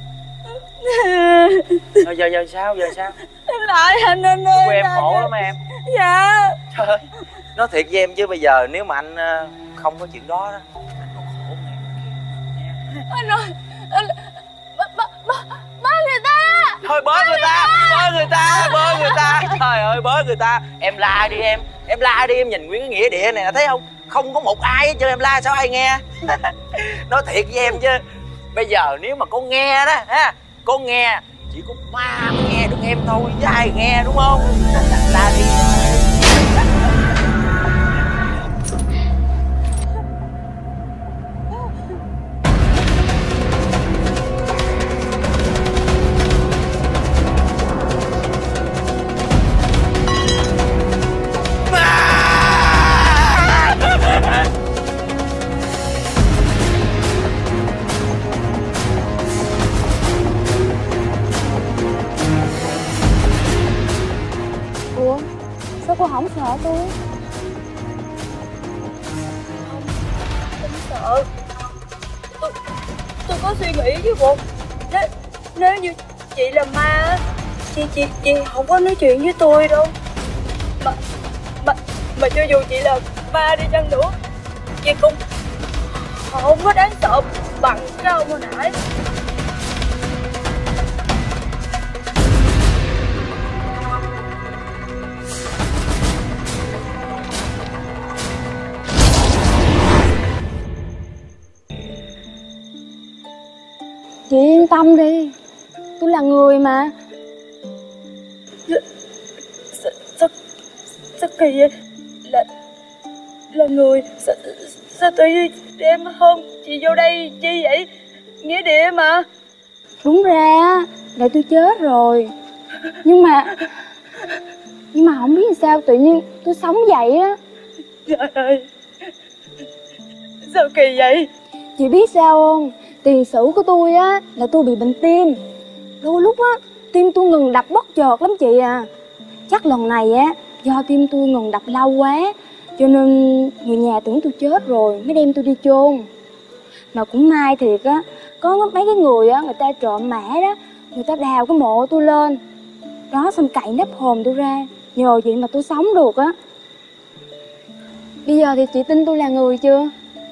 Rồi giờ giờ sao giờ sao? em lại anh anh ơi. Em khổ lắm em. Dạ. Trời ơi, nói thiệt với em chứ bây giờ nếu mà anh không có chuyện đó đó, anh còn khổ em. Anh ơi, anh bớ bớ bớ bớ người ta. Thôi bớ người ta, bớ người ta, bớ người ta. Trời ơi bớ người ta. Em la đi em, em la đi em, nhìn nguyên cái nghĩa địa này thấy không? Không có một ai hết trơn, em la sao ai nghe? Nói thiệt với em chứ bây giờ nếu mà con nghe đó ha, con nghe chỉ có ma mới nghe được em thôi chứ ai nghe, đúng không? La đi. Ủa, sao cô không sợ tôi? Không sợ. Tôi, tôi có suy nghĩ chứ bộ. Nếu, nếu như chị là ma, chị, chị, chị không có nói chuyện với tôi đâu. Mà, mà, mà cho dù chị là ma đi chăng nữa, chị cũng không có đáng sợ bằng cái ông hồi nãy. Chị yên tâm đi, tôi là người mà. Sao, sao, sao kỳ vậy? Là, là người, sao, sao tự nhiên đem hôm chị vô đây chi vậy? Nghĩa địa mà. Đúng ra là tôi chết rồi. Nhưng mà, nhưng mà không biết sao tự nhiên tôi sống vậy á. Trời ơi, sao kỳ vậy? Chị biết sao không? Tiền sử của tôi á là tôi bị bệnh tim. Đôi lúc á tim tôi ngừng đập bất chợt lắm chị à. Chắc lần này á do tim tôi ngừng đập lâu quá, cho nên người nhà tưởng tôi chết rồi mới đem tôi đi chôn. Mà cũng may thiệt á, có mấy cái người á người ta trộm mã đó, người ta đào cái mộ tôi lên đó, xong cậy nắp hòm tôi ra. Nhờ vậy mà tôi sống được á. Bây giờ thì chị tin tôi là người chưa?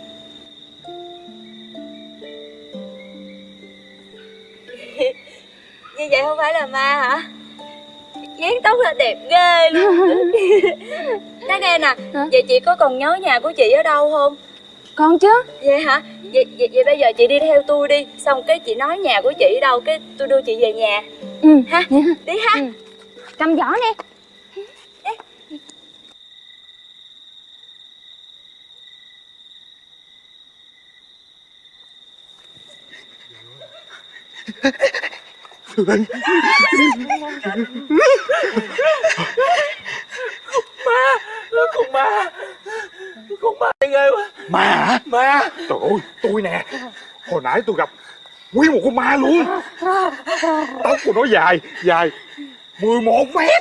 Như vậy không phải là ma hả? Dán tóc là đẹp ghê luôn. Nói nghe nè, hả? Vậy chị có còn nhớ nhà của chị ở đâu không? Con chứ. Vậy hả? Vậy, vậy, vậy bây giờ chị đi theo tôi đi. Xong cái chị nói nhà của chị ở đâu, cái tôi đưa chị về nhà. Ừ. Ha? Đi ha. Ừ. Cầm giỏ nè. Phương. Ma, con ma, con ma ghê quá. Ma hả? Ma. Trời ơi, tôi nè, hồi nãy tôi gặp nguyên một con ma luôn. Tóc của nó dài, dài mười một mét.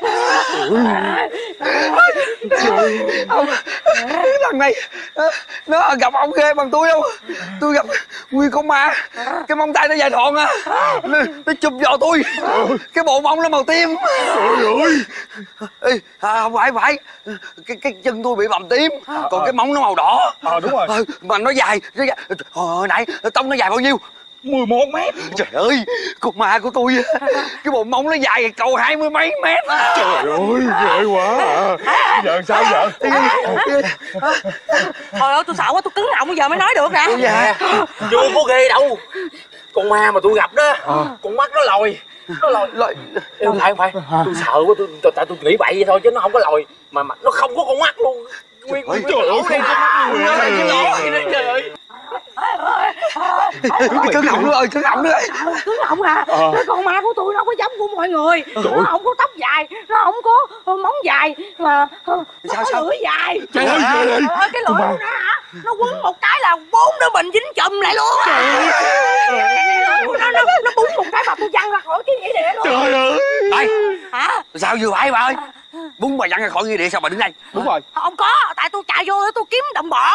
Ông, thằng này nó gặp ông ghê bằng tôi không? Tôi gặp nguyên con ma, cái móng tay nó dài thọn à, nó, nó chụp vào tôi, cái bộ móng nó màu tím. Trời ơi. Ê, à, không phải phải cái cái chân tôi bị bầm tím, còn à, cái móng nó màu đỏ. Ờ à, đúng rồi. À, mà nó dài, nó dài. Hồi nãy tông nó dài bao nhiêu? mười một mét. Trời ơi, con ma của tôi cái bộ móng nó dài cầu hai mươi mấy mét. Trời ơi, ghê quá à. Giờ sao giờ? Thôi ơi, tôi sợ quá, tôi cứng họng bây giờ mới nói được nè. Dạ. Chưa có ghê đâu. Con ma mà tôi gặp đó, à, con mắt nó lồi. Nó lồi lồi. Không phải không phải, tôi sợ quá, tôi tại tôi, tôi nghĩ bậy vậy thôi chứ nó không có lồi, mà, mà nó không có con mắt luôn. Nguyên nguyên trời ơi, không có mắt. Trời ơi. Cứng họng nữa ơi, cứng họng nữa ơi. Cứng họng à? Ờ. Cái con ma của tôi nó có giống của mọi người. Nó không có tóc dài, nó không có móng dài, mà nó sao, có sao? lưỡi dài. Trời ơi, trời ơi, cái lưỡi của nó hả? Nó quấn một cái là bốn đứa mình dính chùm lại luôn. Trời ơi. Nó, nó, nó búng một cái mà tôi văng ra khỏi cái nghĩa địa luôn. Trời ơi. Đây, Ờ vừa phải bà ơi. Muốn bà văng ra khỏi nghĩa địa sao bà đứng đây? Đúng rồi. Không có, tại tôi chạy vô để tôi kiếm đồng bọn.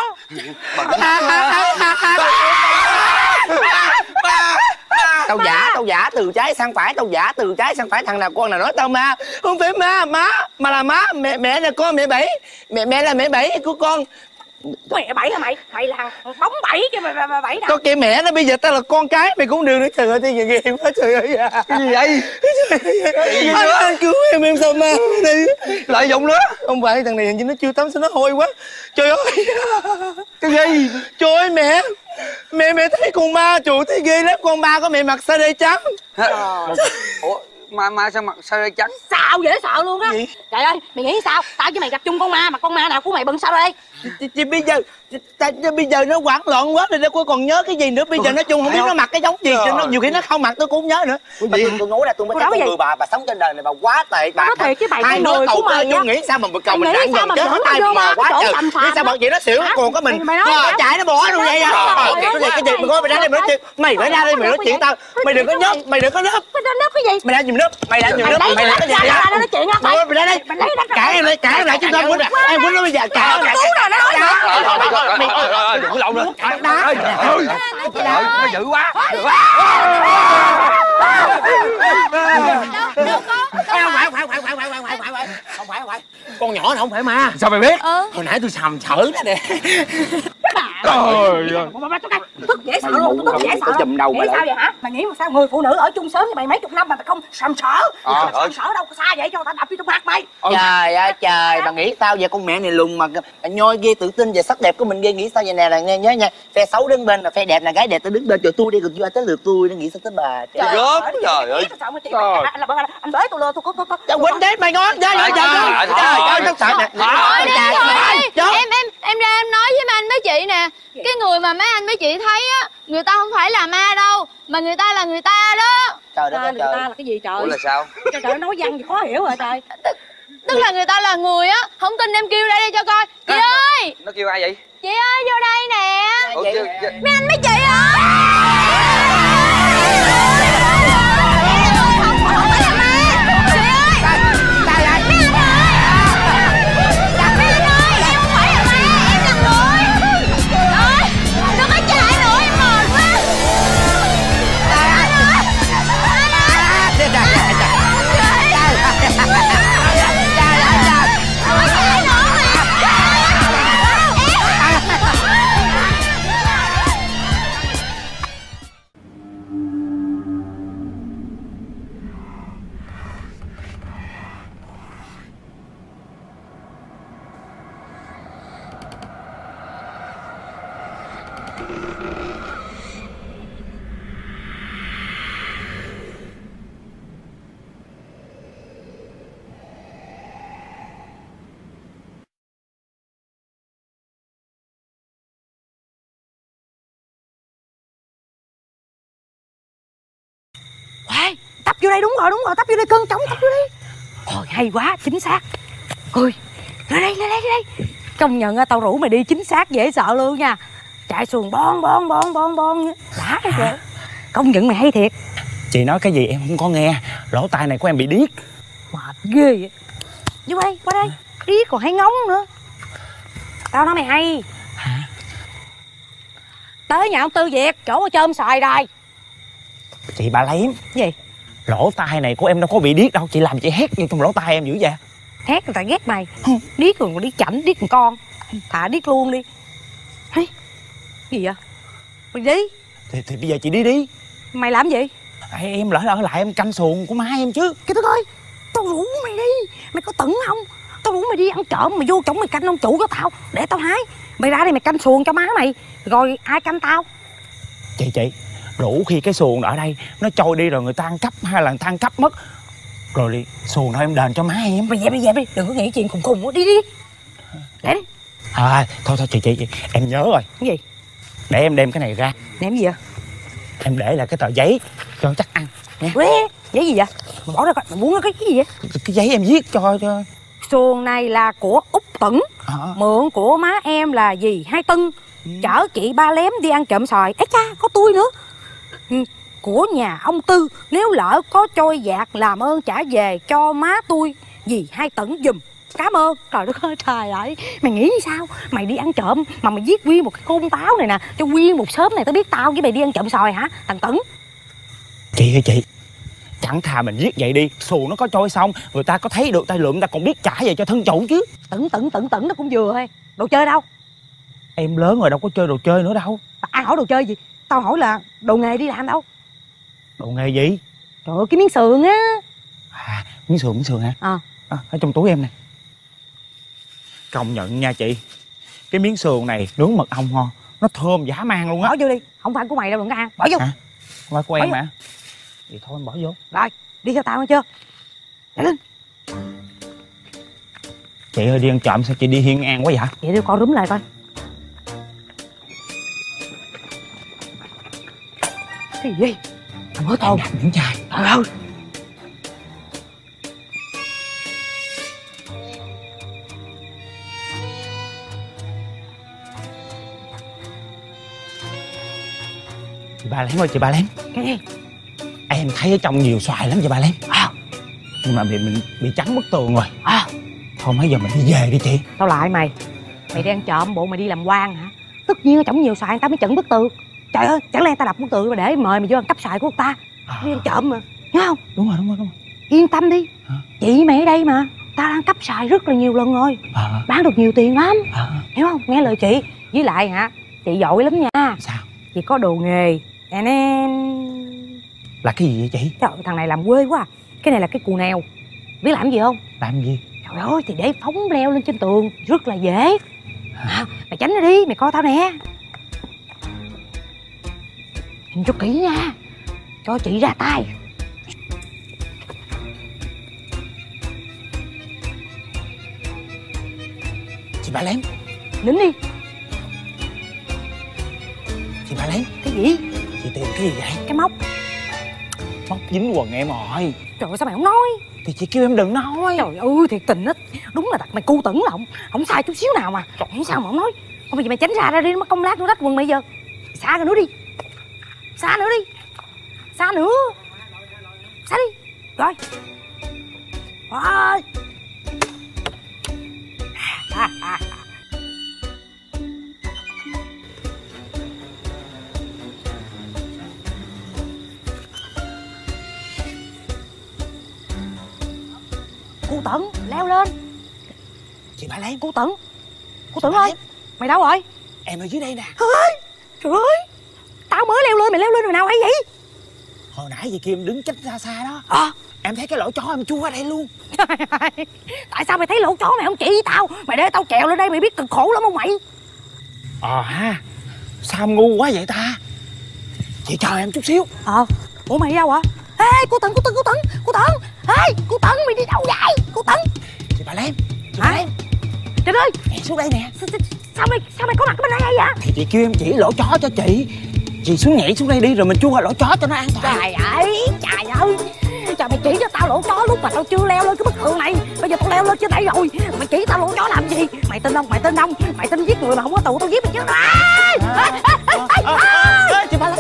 Tao giả, tao giả từ trái sang phải, tao giả từ trái sang phải. Thằng nào con nào nói tao ma? Không phải ma, má mà là má. Mẹ mẹ là con mẹ bảy, mẹ mẹ là mẹ bảy của con. Mẹ bảy hả mày? Mày là thằng bóng bẩy kia mà, mà, mà bẩy đâu? Con kia mẹ nó, bây giờ tao là con cái mày cũng được nữa. Trời ơi, cái gì ghê quá trời ơi. Cái gì vậy? Cái gì nữa? Anh cứu em, em sao ma này. Lợi dụng nữa. Không phải, thằng này hình như nó chưa tắm sao nó hôi quá. Trời ơi. Cái gì? Trời ơi mẹ. Mẹ mẹ thấy con ma chủ thấy ghê lắm. Con ma có mẹ mặc sa đê trắng. Ủa ma ma sao mặc sao đây trắng? Sao dễ sợ luôn á. Trời ơi, mày nghĩ sao? Tao với mày gặp chung con ma mà con ma nào của mày bưng sao đây? Chị, chị bây giờ ta, bây giờ nó hoảng loạn quá rồi, tôi còn nhớ cái gì nữa. Bây giờ nói chung không biết nó mặc cái giống gì, nó nhiều khi nó không mặc tôi cũng không nhớ nữa. Mà tôi, tôi nói ra tôi mới thấy con người bà bà sống trên đời này bà quá tệ. Bà nói thiệt với mày, hai con đứa người cầu của mày cơ á. nghĩ sao mà cầu mình Mày đạn nghĩ sao gần mà chết dẫn tay nó vô mò ba quá cái chỗ trời. tầm phàm Biết sao á? bọn chị nó xỉu nó còn có mình. Mày nói Nó sao? chạy nó bỏ luôn vậy à? Mày Cái nói gì cái gì mày coi mày ra đây mày nói chuyện. Mày phải ra đây mày nói chuyện tao. Mày đừng có nhấp, mày đừng có nhấp. Mày ra nấp cái gì? Mày ra giùm nấp, mày ra giùm nấp, Mày mày lấy ra cái ra gì? ra ra nói chuyện á mày. Mày ra đây. Mày lấy ra. Cãi em lại, cãi em lại chúng ta muốn em muốn nó bây giờ cãi em lại. Đừng có lộn nữa. Đá. Nó dữ quá. Không phải, không phải, không phải, không phải, không phải, không phải, không phải, không phải. Con nhỏ nó không phải ma. Sao mày biết? Hồi nãy tôi sầm sỡ đó nè. Trời ơi. Tức dễ sợ luôn, tức dễ sợ. Chùm đầu Nghĩ mày sao lại. vậy hả? Mày nghĩ mà sao người phụ nữ ở chung sớm với mày mấy chục năm mà mày không sàm sỡ? Sàm sỡ đâu có xa vậy cho tao đập vô trong mặt mày. Trời ơi trời, bà nghĩ sao vậy? Con mẹ này lùn mà nhoi ghê, tự tin về sắc đẹp của mình ghê. Nghĩ sao vậy nè, là nghe nhớ nha. Phe xấu đứng bên là phe đẹp là gái đẹp, tôi đứng bên. Trời, tôi đi được vô tới lượt tôi, nó nghĩ sao tới bà. Gớm trời ơi. Anh bới tôi lên, tôi có có có. Trời Quỳnh đấy mày ngon. Trời ơi trời ơi. Trời ơi nó sợ nè. Thôi đi thôi. Em em em ra em nói với mấy anh mấy chị nè. Cái người mà mấy anh mấy chị thấy á, người ta không phải là ma đâu, mà người ta là người ta đó. Trời đất ơi Người ta trời. là cái gì trời? Ủa là sao? Trời trời nói văn gì khó hiểu rồi trời. Tức là người ta là người á. Không tin em kêu ra đây cho coi. Chị ơi, Nó kêu ai vậy? chị ơi vô đây nè. Ủa, kêu, kêu... Mấy anh mấy chị hả? Tấp vô đây, đúng rồi đúng rồi, tấp vô đây cơn trống, tấp vô đây. Ôi hay quá, chính xác. Ôi lên đây lên đây lên đây. Công nhận tao rủ mày đi chính xác dễ sợ luôn nha. Chạy xuồng bon bon bon bon bon đã rồi. Công nhận mày hay thiệt. Chị nói cái gì em không có nghe. Lỗ tai này của em bị điếc. Mệt ghê vậy. Vô đây, qua đây. Điếc còn hay ngóng nữa. Tao nói mày hay. Hả? Tới nhà ông Tư Việt, chỗ ở chôm xoài rồi. Chị bà lấy Gì? lỗ tai này của em đâu có bị điếc đâu. Chị làm chị hét như trong lỗ tai em dữ vậy. Hét người ta ghét mày. Điếc còn điếc chảnh, điếc còn con. Thả điếc luôn đi. Cái gì vậy? Mày đi. Thì, thì bây giờ chị đi đi. Mày làm gì? À, em lỡ ở lại em canh xuồng của má em chứ. Kìa tôi coi, tao rủ mày đi. Mày có tận không? Tao rủ mày đi ăn trộm mà vô trỏng mày canh ông chủ của tao. Để tao hái. Mày ra đây mày canh xuồng cho má mày. Rồi ai canh tao? Chị chị rủ khi cái xuồng ở đây nó trôi đi rồi người ta ăn cắp hay là người ta ăn cắp mất. Rồi đi xuồng thôi em đền cho má em. Mày dẹp đi dẹp đi. Đừng có nghĩ chuyện khùng khùng. Đi đi. Để đi. À thôi thôi chị chị, chị. Em nhớ rồi. Cái gì? Để em đem cái này ra. Ném gì vậy? Em để lại cái tờ giấy cho chắc ăn nha. Quê, giấy gì vậy? Mày bỏ ra coi, mày muốn nó cái cái gì vậy? Cái, cái giấy em viết cho cho Xuồng này là của Út Tửng. à. Mượn của má em là gì? Hai Tưng. Ừ. Chở chị Ba Lém đi ăn trộm xoài. Ê cha, có tôi nữa. Ừ. Của nhà ông Tư. Nếu lỡ có trôi dạt làm ơn trả về cho má tôi Dì hai tấn giùm. Cảm ơn. Trời đất ơi trời ơi. Mày nghĩ sao? Mày đi ăn trộm mà mày giết nguyên một cái con táo này nè, cho nguyên một xóm này tao biết tao với mày đi ăn trộm sòi hả thằng Tấn? Chị ơi chị, chẳng thà mình giết vậy đi, xuồng nó có trôi xong, người ta có thấy được tay lượng, người ta còn biết trả về cho thân chủ chứ. Tấn tấn tấn tấn nó cũng vừa thôi. Đồ chơi đâu? Em lớn rồi đâu có chơi đồ chơi nữa đâu. Ai hỏi đồ chơi gì? Tao hỏi là đồ nghề đi làm đâu? Đồ nghề gì? Trời ơi cái miếng sườn á. À miếng sườn, miếng sườn hả? Ờ à, ở trong túi em nè. Công nhận nha chị, cái miếng sườn này nướng mật ong ngon, nó thơm dã man luôn á. Bỏ vô đi, không phải của mày đâu đừng có ăn. Bỏ vô. Hả? Không phải của em vô. hả? Vậy thôi em bỏ vô. Rồi đi theo tao nghe chưa? Để lên. Chị ơi đi ăn trộm sao chị đi hiên ngang quá vậy? Vậy đi con rúm lại coi. Cái gì? Mở to những chai. Trời ơi. Chị Ba Lén ơi, chị Ba Lén. Cái gì? Em thấy ở trong nhiều xoài lắm chị Ba Lén. À, nhưng mà bị mình bị chắn bức tường rồi. À, thôi mấy giờ mình đi về đi chị. Tao lại mày. Mày đi ăn trộm bộ mày đi làm quan hả? Tất nhiên ở trong nhiều xoài tao mới chẩn bức tường. Trời ơi, chẳng lẽ tao đập bức tường mà để mời mày vô ăn cắp xoài của người ta? À. Đi ăn trộm mà, hiểu không? Đúng rồi, đúng rồi, đúng rồi. Yên tâm đi. À. Chị mày ở đây mà. Tao đang cắp xoài rất là nhiều lần rồi. À. Bán được nhiều tiền lắm. À. Hiểu không? Nghe lời chị. Với lại hả, chị giỏi lắm nha. Sao? Chị có đồ nghề. Nè nè. Là cái gì vậy chị? Trời ơi, thằng này làm quê quá à. Cái này là cái cù nèo. Biết làm gì không? Làm gì? Trời ơi, thì để phóng leo lên trên tường. Rất là dễ. À, mày tránh ra đi, mày coi tao nè. Nhìn cho kỹ nha. Cho chị ra tay. Chị Ba Lén. Nín đi. Chị Ba Lén. Cái gì? Chị tìm cái gì vậy? Cái móc. Móc dính quần em rồi. Trời ơi sao mày không nói? Thì chị kêu em đừng nói. Trời ơi thiệt tình á. Đúng là đặt mày cu tửng là không không sai chút xíu nào mà. Trời ơi sao mà không nói? Không bây giờ mày tránh ra ra đi, nó công lát nó rách quần bây giờ. Xa ra nữa đi. Xa nữa đi. Xa nữa. Xa đi. Rồi. Rồi. À, à, à. Cu Tẩn leo lên. Chị Ba Lén. Cu Tẩn. Cu Tẩn ơi. Mày đâu rồi? Em ở dưới đây nè. Ơi. Trời ơi. Tao mới leo lên, mày leo lên rồi nào hay vậy? Hồi nãy gì kia em đứng cách xa xa đó. À. Em thấy cái lỗ chó em chui qua đây luôn. Tại sao mày thấy lỗ chó mày không chỉ với tao? Mày để tao trèo lên đây mày biết cực khổ lắm không mày? Ờ ha. Sao em ngu quá vậy ta? Chị chờ em chút xíu. Ờ. Ủa mày đi đâu hả? Ê cô Tẩn, cô Tẩn, cô Tẩn, cô Tẩn. Ê cô Tẩn mày đi đâu vậy? Cô Tẩn. Chị Ba Lén. Chị Ba Lén. Trời ơi. Nè xuống đây nè. Sao, sao mày sao mày có mặt ở bên đây vậy? Thì chị kêu em chỉ lỗ chó cho chị. Chị xuống nhảy xuống đây đi rồi mình chui qua lỗ chó cho nó an toàn. Trời ơi, trời ơi. Trời mày chỉ cho tao lỗ chó lúc mà tao chưa leo lên cái bức tường này. Bây giờ tao leo lên trên đây rồi. Mày chỉ tao lỗ chó làm gì? Mày tin không? Mày tin không? Mày tin giết người mà không có tù tao giết mày chứ. Chị Ba Lén.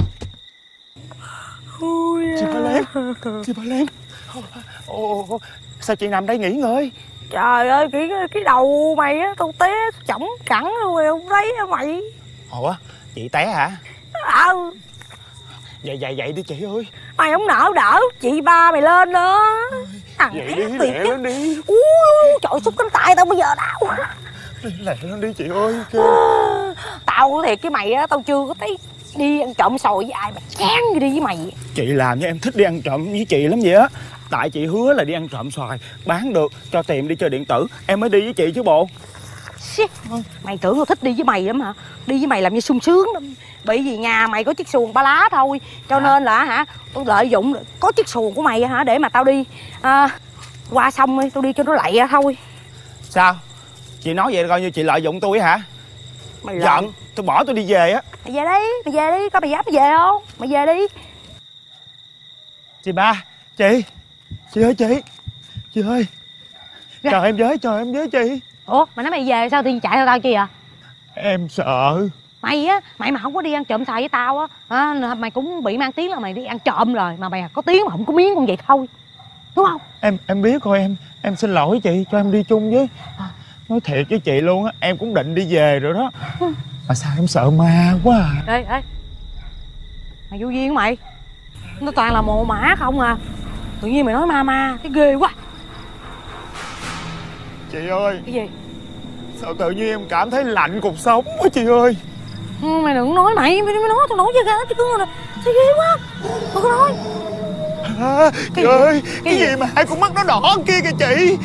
Chị Ba Lén. Chị Ba Lén. Ồ, sao chị nằm đây nghỉ ngơi? Trời ơi, cái cái đầu mày á, tao té chỏng cẳng rồi không thấy á mày. Ủa, chị té hả? Ờ. Vậy vậy vậy đi chị ơi. Mày không nỡ đỡ chị Ba mày lên đó. Thằng Vậy đi, lẹ lên đi. Ú, trời xúc cánh tay tao bây giờ đau. Lẹ lên đi chị ơi. À, tao thiệt cái mày á, tao chưa có thấy đi ăn trộm sồi với ai mà chán như đi với mày. Chị làm cho em thích đi ăn trộm với chị lắm vậy á. Tại chị hứa là đi ăn trộm xoài, bán được cho tiền đi chơi điện tử, em mới đi với chị chứ bộ. Shit. Mày tưởng tao thích đi với mày lắm hả? Đi với mày làm như sung sướng lắm. Bởi vì nhà mày có chiếc xuồng ba lá thôi. Cho nên là hả, tôi lợi dụng có chiếc xuồng của mày hả để mà tao đi à, qua sông đi, tôi đi cho nó lạy thôi. Sao? Chị nói vậy coi như chị lợi dụng tôi hả? Mày giận, lợi... tôi bỏ tôi đi về á. Mày về đi, mày về đi, coi mày dám mày về không? Mày về đi. Chị Ba, chị. Chị ơi chị. Chị ơi. Dạ. Chờ em với, chờ em với chị. Ủa, mày nói mày về sao tự chạy theo tao chi vậy? Em sợ. Mày á, mày mà không có đi ăn trộm xài với tao á, à, mày cũng bị mang tiếng là mày đi ăn trộm rồi. Mà mày có tiếng mà không có miếng cũng vậy thôi. Đúng không? Em em biết rồi em Em xin lỗi chị, cho em đi chung với. Nói thiệt với chị luôn á, em cũng định đi về rồi đó. Mà sao em sợ ma quá à. Ê ê, mày vô duyên mày, nó toàn là mồ mã không à. Tự nhiên mày nói ma ma, cái ghê quá. Chị ơi. Cái gì? Sao tự nhiên em cảm thấy lạnh cục sống quá chị ơi. Mày đừng nói mày, mày nói tao nổi da gà chứ cưng rồi. Thấy ghê quá, đừng có nói. À, chị ơi, cái, cái gì? gì mà hai con mắt nó đỏ kia kìa chị.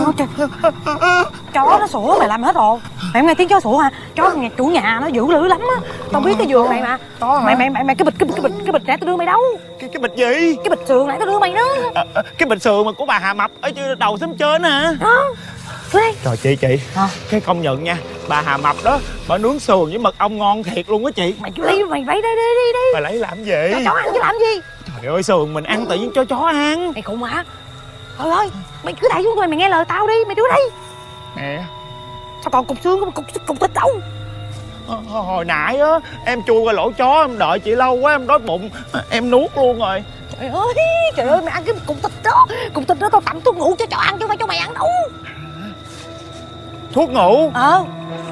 Chó nó sủa mày làm hết rồi. Mày không nghe tiếng chó sủa hả? Chó nhà, chủ nhà nó dữ lưỡi lắm á. Tao biết cái giường này mà. Mày mày mày mày cái bịch cái bịch cái bịch cái bịch nãy tao đưa mày đâu? Cái cái bịch gì? Cái bịch sườn nãy tao đưa mày đó. À, à, cái bịch sườn mà của bà Hà Mập ở đầu xóm trên hả? Đó. Đây. Trời chị chị. À. Cái công nhận nha, bà Hà Mập đó, bà nướng sườn với mật ong ngon thiệt luôn á chị. Mày cứ lấy mày lấy đây đi đi đi. Mày lấy làm gì? Cho chó ăn chứ làm gì? Trời ơi, sườn mình ăn tự nhiên cho chó ăn. Mày khùng hả? Thôi ơi, mày cứ đẩy xuống rồi mày nghe lời tao đi, mày đưa đây. Nè. Sao còn cục xương, cục cục thịt đâu? À, hồi nãy á, em chui qua lỗ chó, em đợi chị lâu quá, em đói bụng, em nuốt luôn rồi. Trời ơi, trời ơi, mày ăn cái cục thịt đó. Cục thịt đó tao tẩm thuốc ngủ cho chó ăn chứ không phải cho mày ăn đâu. Thuốc ngủ? Ờ.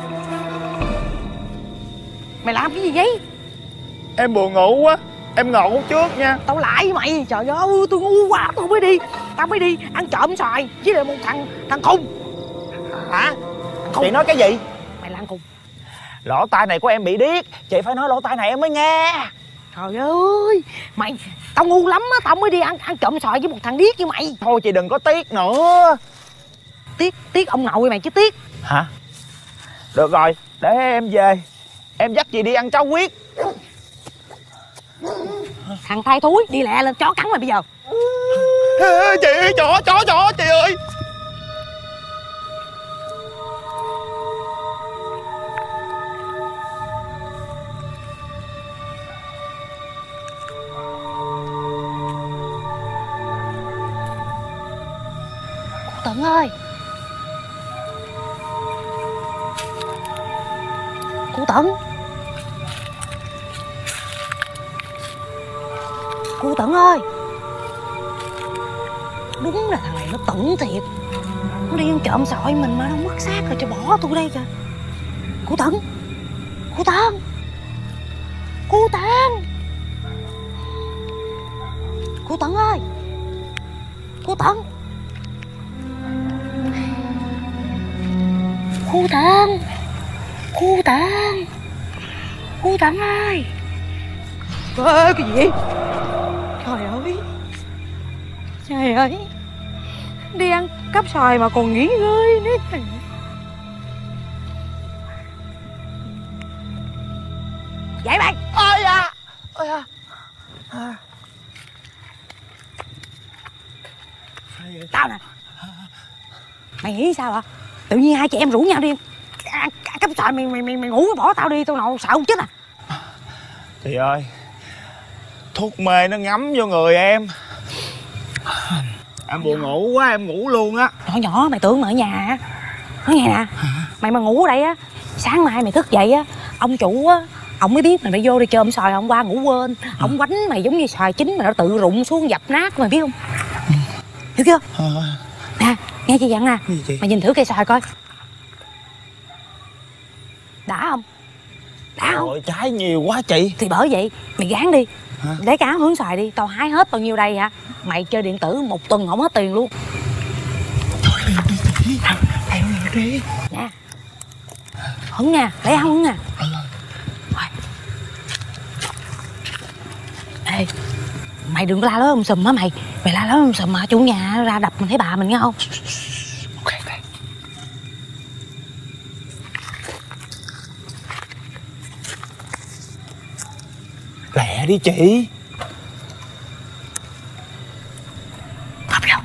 Mày làm cái gì vậy? Em buồn ngủ quá, em ngủ trước nha. Tao lại với mày, trời ơi, tôi ngu quá, tao mới đi. Tao mới đi ăn trộm xoài với lại một thằng thằng khùng. Hả? Khùng. Chị nói cái gì? Mày là ăn khùng. Lỗ tai này của em bị điếc, chị phải nói lỗ tai này em mới nghe. Trời ơi, mày, tao ngu lắm á, tao mới đi ăn ăn trộm xoài với một thằng điếc như mày. Thôi chị đừng có tiếc nữa. Tiếc, tiếc ông nội mày chứ tiếc. Hả? Được rồi, để em về. Em dắt chị đi ăn cháo huyết. Thằng thay thúi, đi lẹ lên, chó cắn mày bây giờ. Chị, chó, chó, chó, chị ơi. Cô Tận ơi. Cô Tận. Cô Tận ơi. Đúng là thằng này nó Tận thiệt. Nó đi ăn trộm xoài mình mà nó mất xác rồi cho bỏ tôi đây kìa. Cô Tận. Cô Tận. Cô Tận. Cô Tận ơi. Cô Tận. Cô Tận. Cô Tận. Cô Tận ơi. Ê, cái gì? Trời ơi. Trời ơi. Đi ăn cắp xoài mà còn nghỉ ngơi nữa. Dậy mày. Ôi à. Ôi à. À. Tao nè. Mày nghĩ sao hả? Tự nhiên hai chị em rủ nhau đi ăn cắp xoài, mày mày mày mày ngủ bỏ tao đi, tao nào sợ không chết à? Chị ơi, thuốc mê nó ngấm vô người em. Em buồn ngủ quá, em ngủ luôn á. Nhỏ nhỏ mày tưởng mà ở nhà hả? Nói nghe nè, mày mà ngủ ở đây á, sáng mai mày thức dậy á, ông chủ á, ông mới biết mày phải vô đi chôm xoài, hôm qua ngủ quên, ông quánh mày giống như xoài chín mà nó tự rụng xuống dập nát, mày biết không? Hiểu chưa? Nè, nghe chị dặn nè, mày nhìn thử cây xoài coi. Đã không? Đã không? Ôi, trái nhiều quá chị. Thì bởi vậy mày gán đi. Hả? Lấy cá hướng xoài đi, tao hái hết bao nhiêu đây hả? Mày chơi điện tử một tuần không hết tiền luôn. Thôi leo đi chị. Leo leo đi. Nè. Hứng nha, lấy ăn hứng nha. Ừ. Rồi. Ê, mày đừng có la lớn um sùm á mày. Mày la lớn um sùm mà chủ nhà ra đập mình thấy bà mình nghe không? Ok, ok. Lẹ đi chị. Không đâu.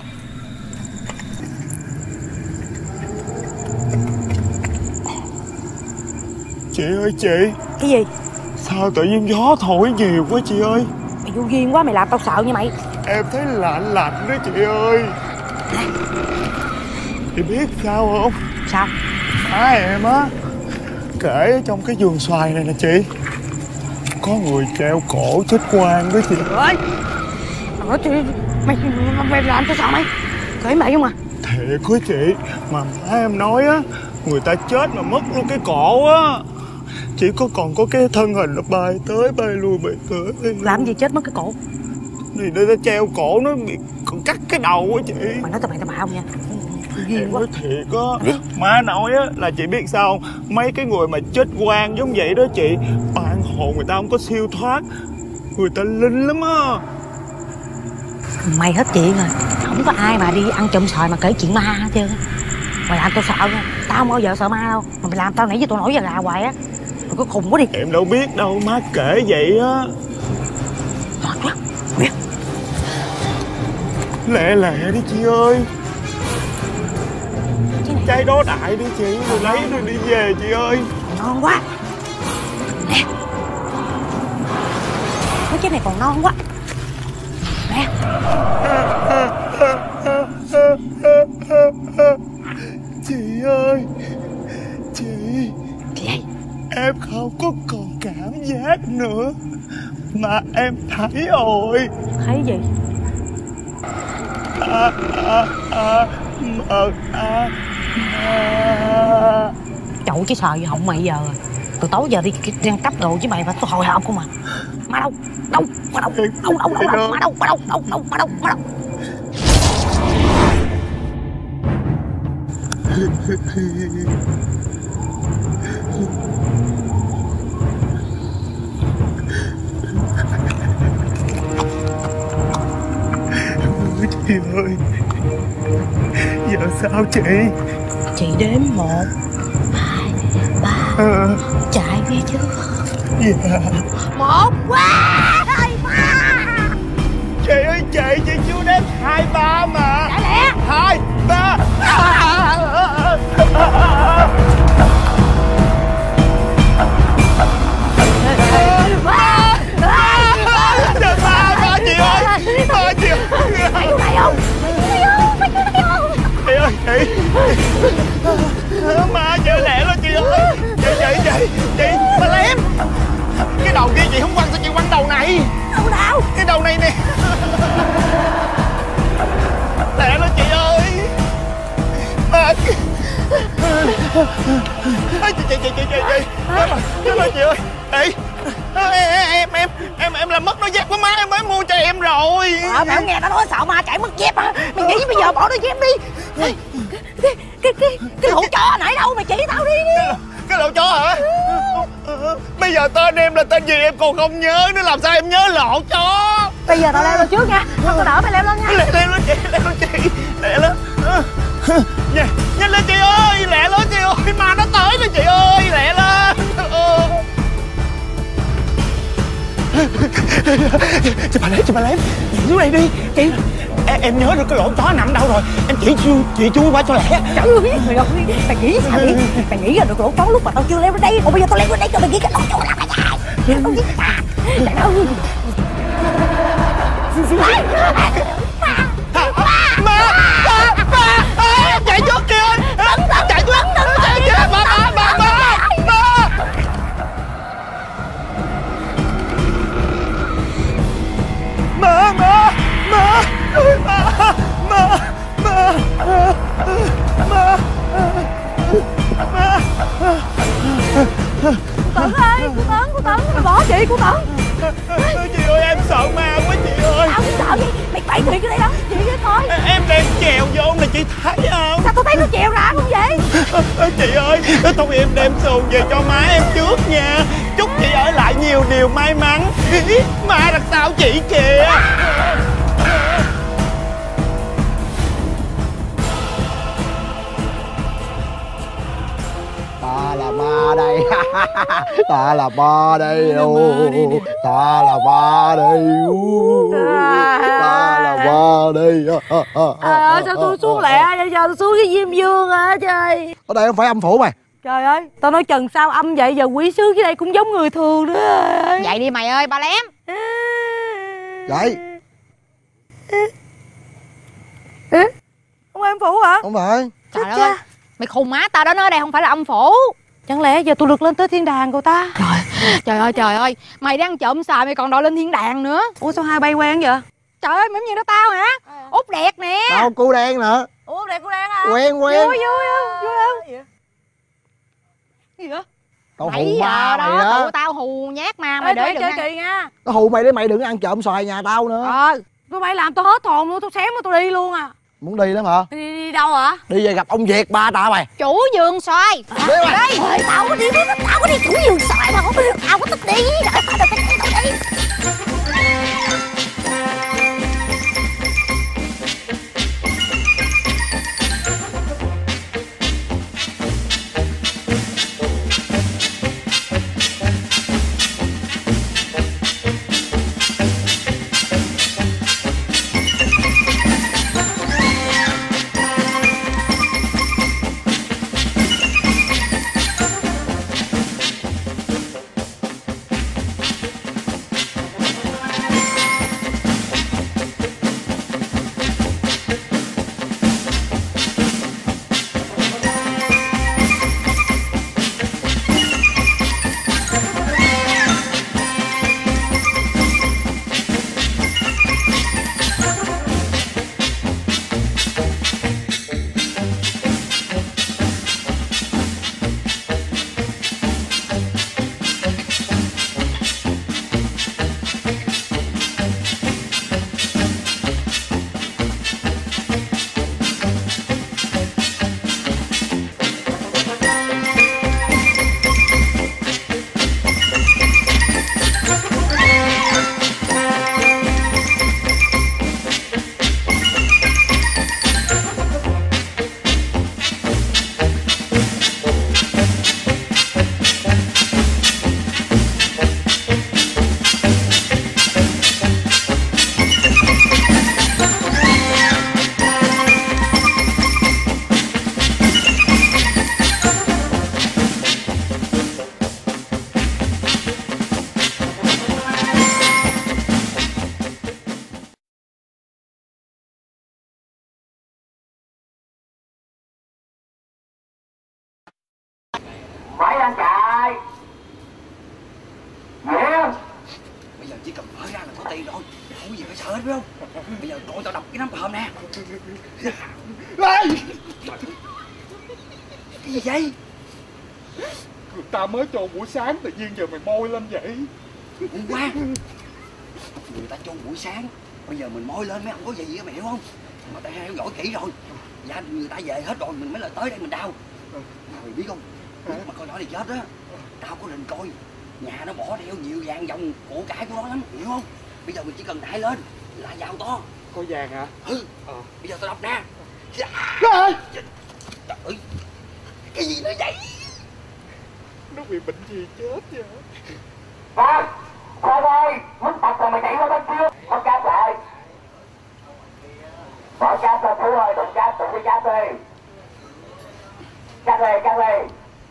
Chị ơi chị. Cái gì? Sao tự nhiên gió thổi nhiều quá chị ơi. Mày vô duyên quá, mày làm tao sợ như mày. Em thấy lạnh lạnh đó chị ơi. Chị biết sao không? Sao? Má em á, kể ở trong cái vườn xoài này nè chị, có người treo cổ chết quan đó chị. Ơi. Ủa chị, mày mày làm tao sợ mày. Kể mày không à? Thiệt quá chị. Mà má em nói á, người ta chết mà mất luôn cái cổ á, chỉ có còn có cái thân hình nó bay tới bay lui bay tới bay lui. Làm gì chết mất cái cổ? Thì nơi ta treo cổ nó bị còn cắt cái đầu á chị. Mà nói tao bậy tao bạo nha. Em nói thiệt á. Má nói á là chị biết sao không? Mấy cái người mà chết quan giống vậy đó chị, oan hồn người ta không có siêu thoát, người ta linh lắm á. Mày hết chuyện rồi. Không có ai mà đi ăn chùm sòi mà kể chuyện ma hết trơn. Mày làm tao sợ nha. Tao không bao giờ sợ ma đâu. Mà mày làm tao nãy giờ tao nổi da gà hoài á. Mày có khùng quá đi. Em đâu biết đâu, má kể vậy á. Ngọt quá. Biết. Lẹ lẹ đi chị ơi. Trái đó đại đi chị, rồi lấy rồi đi về chị ơi. Non quá. Nè. Mấy trái này còn non quá. Nè. Chị ơi, chị. Chị. Em không có còn cảm giác nữa, mà em thấy rồi. Thấy gì? À, à, à, à, à, à. Trời, cái sờ vô họng mày giờ. Từ tối giờ đi đang cấp đồ với mày mà tôi hồi hộp không mà. Mà đâu? Đâu? Mà đâu? Đâu? Đâu? Đâu? Đâu? Mà đâu? Mà đâu? Đâu? Đâu? Mà đâu? Mà đâu? Chị ơi, giờ sao chị? Chị đếm một, hai, ba, à. Chạy nghe chưa? Dạ. Một, quá, hai, ba. Chị ơi chị, chị chưa đếm hai ba mà. Chạy lẹ. Hai, ba. Ba chị ơi, ba chị ơi. Mày vô này không? Mày vô, mày vô này không? Chị ơi, chị. Má chị lẹ lên chị ơi. Chị, chị, chị, chị, ba lem. Cái đầu kia chị không quăng, sao chị quăng đầu này? Đâu đâu? Cái đầu này nè. Lẹ lên chị ơi. À, chị, chị, chị, chị, chị, chị. Chết rồi chị ơi. Ê, em, em, em, em làm mất đôi dép của má em mới mua cho em rồi. Ờ, mày không nghe tao nói sợ ma chạy mất dép hả? Mày nghĩ bây giờ bỏ đôi dép đi. Cái, cái, cái, cái, cái lỗ chó nãy đâu mày chỉ tao đi đi. Cái lỗ chó hả? Bây giờ tên em là tên gì em còn không nhớ nữa, làm sao em nhớ lỗ chó? Bây giờ tao leo lên trước nha, tao đỡ mày leo lên nha. Leo, leo lên chị, leo lên chị, lẹ lên. Nhanh, nhanh lên chị ơi, lẹ lên chị ơi, ma nó tới rồi chị ơi, lẹ lên. Chị bà Lém, chị bà Lém, xuống đây đi. Chị, em, em nhớ được cái lỗ chó nằm đâu rồi, em chỉ chui, chị chui qua cho lẹ. Trời ơi, mày ơi, mày nghĩ sao vậy? Mày nghĩ ra được lỗ chó lúc mà tao chưa leo lên đây, còn bây giờ tao leo lên đây cho mày nghĩ cái lỗ chó là cái gì? Tao nghĩ ta, trời ơi. Ma, ma, ma, ma, chạy trước kìa, chạy trước, chạy kìa, ma, ma, ma, ma, ma. Ma, ma, ma, ma, ma, ma, ma, ma. Tấn ơi, cô Tấn, cô Tấn, mày bỏ chị, cô Tấn. Chị ơi, em sợ ma quá chị ơi. Tao không sợ gì, mày bậy thiệt cái đấy đó, chị với coi. Em đang chèo vô là chị thấy không? Sao tao thấy nó chèo ra không vậy? Chị ơi, thôi em đem xuồng về cho má em trước nha. Chúc chị ở lại nhiều điều may mắn. Ma đằng sau chị kìa. Ta là ma đây. Ta là ma đây. Ta là ma đây. Ta là ma đây. Trời ơi, sao tôi xuống lẹ vậy? Giờ tôi xuống cái Diêm Vương hả trời? Ở đây không phải âm phủ mày. Trời ơi, tao nói Trần sao âm vậy? Giờ quỷ sứ dưới đây cũng giống người thường nữa. Vậy đi mày ơi, ba Lém. Vậy Không phải âm phủ hả? không phải. Trời ơi, mày khùng má, tao đó nói đây không phải là âm phủ. Chẳng lẽ giờ tôi được lên tới thiên đàng rồi ta? Trời, trời ơi, trời ơi, mày đang trộm xài mày còn đòi lên thiên đàng nữa. Ủa sao hai bay quen vậy? Trời ơi, mày gì đó tao hả? Út đẹp nè. Tao cu đen nè. Ủa đẹp cô đen. Quen quen. Vui vui không? Vui không? Gì vậy? Tao Nãy hù ma giờ mày đó á. tụi tao hù nhát ma mày để đừng ăn. Kỳ nha. Tao hù mày để mày đừng ăn trộm xoài nhà tao nữa. Ờ, tụi bay làm tao hết hồn luôn, tao xém tao đi luôn à. Muốn đi lắm hả? Đi, đi đâu hả? Đi về gặp ông Việt ba tao mày. Chủ vườn xoài. Đi mày. Ơi, tao có đi, tao có đi chủ vườn xoài tao có tao có thích đi. Đợi tao được tao đi. Máy đang chạy. Yeah. Bây giờ chỉ cần mở ra là có tiền rồi, không có gì phải sợ hết, biết không? Bây giờ coi tao đọc cái nắm thơm nè. Cái gì vậy? Người ta mới cho buổi sáng, tự nhiên giờ mày môi lên vậy. Hôm qua người ta cho buổi sáng, bây giờ mình môi lên mới không có gì, mày hiểu không? Mà tao theo dõi kỹ rồi, gia đình người ta về hết rồi, mình mới là tới đây mình đau. Mày biết không, lúc mà con nhỏ này chết á, tao có rình coi, nhà nó bỏ theo nhiều vàng dòng của cải của nó lắm, hiểu không? Bây giờ mình chỉ cần đẩy lên là giàu to. Có vàng hả? Ừ. Ờ. Bây giờ tao đọc nè. Trời ơi, cái gì nó vậy? Nó bị bệnh gì chết vậy? Thôi, thôi ơi, muốn tập rồi mày chạy qua bên kia, con cá lại. Bỏ cá cho Phú ơi, đừng cá, đừng có cá đi. Cá về, cá về.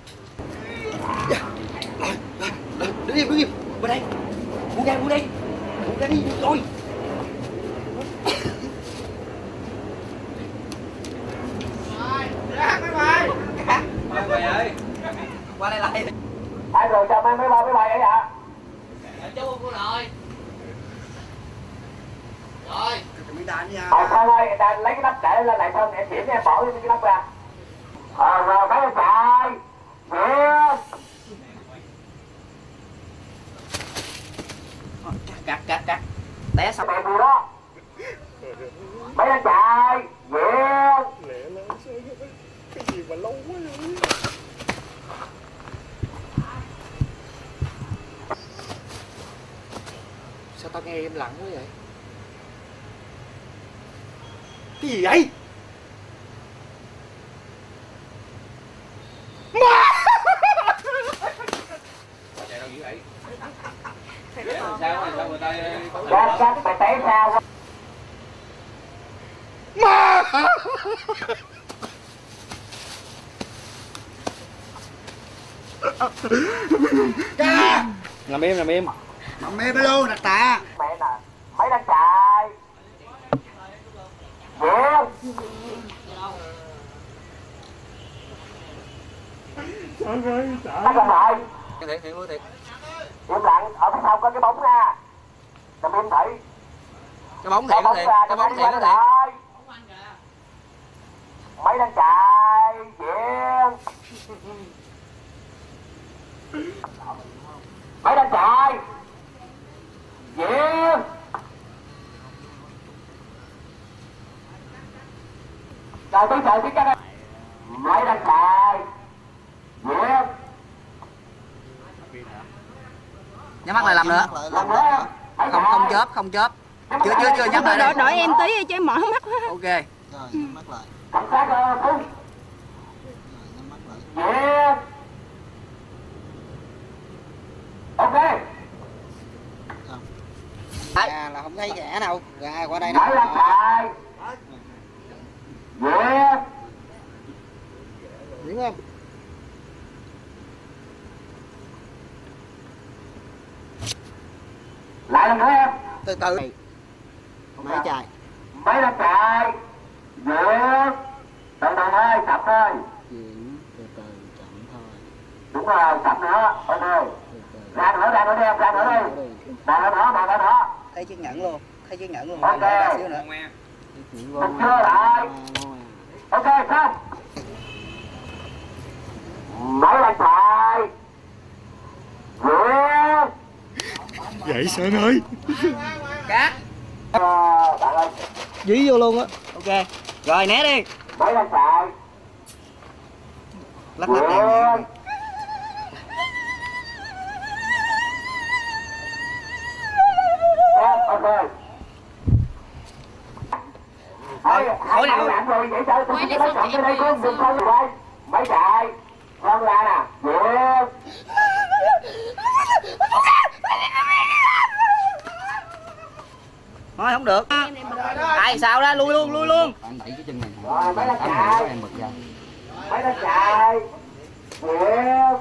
Đứng im, đứng im, bên đây. Buông ra, buông đây. Buông ra đi, rồi. Ra mấy bài. Mấy bài ơi. Qua đây lại. Ai rồi chào mấy mấy ba mấy bài ấy ạ? Dạ chú cô rồi. Rồi. Ờ, thôi ơi, người ta lấy cái nắp để lên lại thân em chỉ em bỏ cái nắp ra. Ờ, rồi mấy anh chạy. Yeah. Cắt, cắt, cắt. Té xong. Đẹp gì đó. Mấy anh chạy. Yeah. Lẹ lên, cái gì mà lâu quá vậy? Sao tao nghe im lặng quá vậy? Cái gì vậy? Chạy đâu dữ vậy? Sao sao người ta Cắt, cắt, mày té sao quá. Ma! Ca! Nằm im, nằm im. Nằm im luôn, đặt tạ. Mẹ nè, mấy đang chạy. Yeah. Trời ơi, trời. Tắt lên lại. Thiệt, thiệt, thiệt, thiệt. Im lặng, ở phía sau có cái bóng ra. Nằm im thử. Cái bóng thiệt, nó thiệt, cái bóng thiệt, nó thiệt. Máy đang chạy. Diện. Máy đang chạy. Diện. Rồi tôi chạy phía cái này. Máy đang chạy. Diện. Nhắm mắt lại làm nữa. Làm nữa. Không không chớp, không chớp. Chưa chưa chưa nhắm lại. Đợi đợi em tí chứ em mở mắt quá. Ok. Rồi, nhắm mắt lại. Cảnh sát ơi, Phú. Nhắm mắt lại. Diện. Ok. Gà là không thấy gã đâu. Gà qua đây nè. Máy đang chạy. Diện. Đúng không? Lại lần nữa em. Từ từ. Máy chạy. Máy đang chạy. Diện. Từ từ thôi, chậm thôi. Chuyển từ từ chậm thôi. Đúng rồi, chậm nữa. Ok. Ra nữa, ra nữa đi em, ra nữa đi. Ra nữa, ra nữa, nữa. Thấy chiếc nhẫn luôn. Thấy chiếc nhẫn luôn. Ok. Xíu nữa. Mình chưa lại. Ok, xong. Máy đang chạy. Diện. Vậy Sơn ơi. Cá. Ờ, bạn ơi. Dí vô luôn á. Ok. Rồi né đi. Máy đang chạy. Lắc lắc đèn. Diện. Em, ok. Thôi, hai máy lặn rồi, vậy sao tôi chỉ nói chậm tới đây con, đừng con đây. Máy chạy. Con ra nè. Diện. Thôi không được. Ai sao đó, lui luôn, lui luôn. Rồi, máy đang chạy. Máy đang chạy. Diện.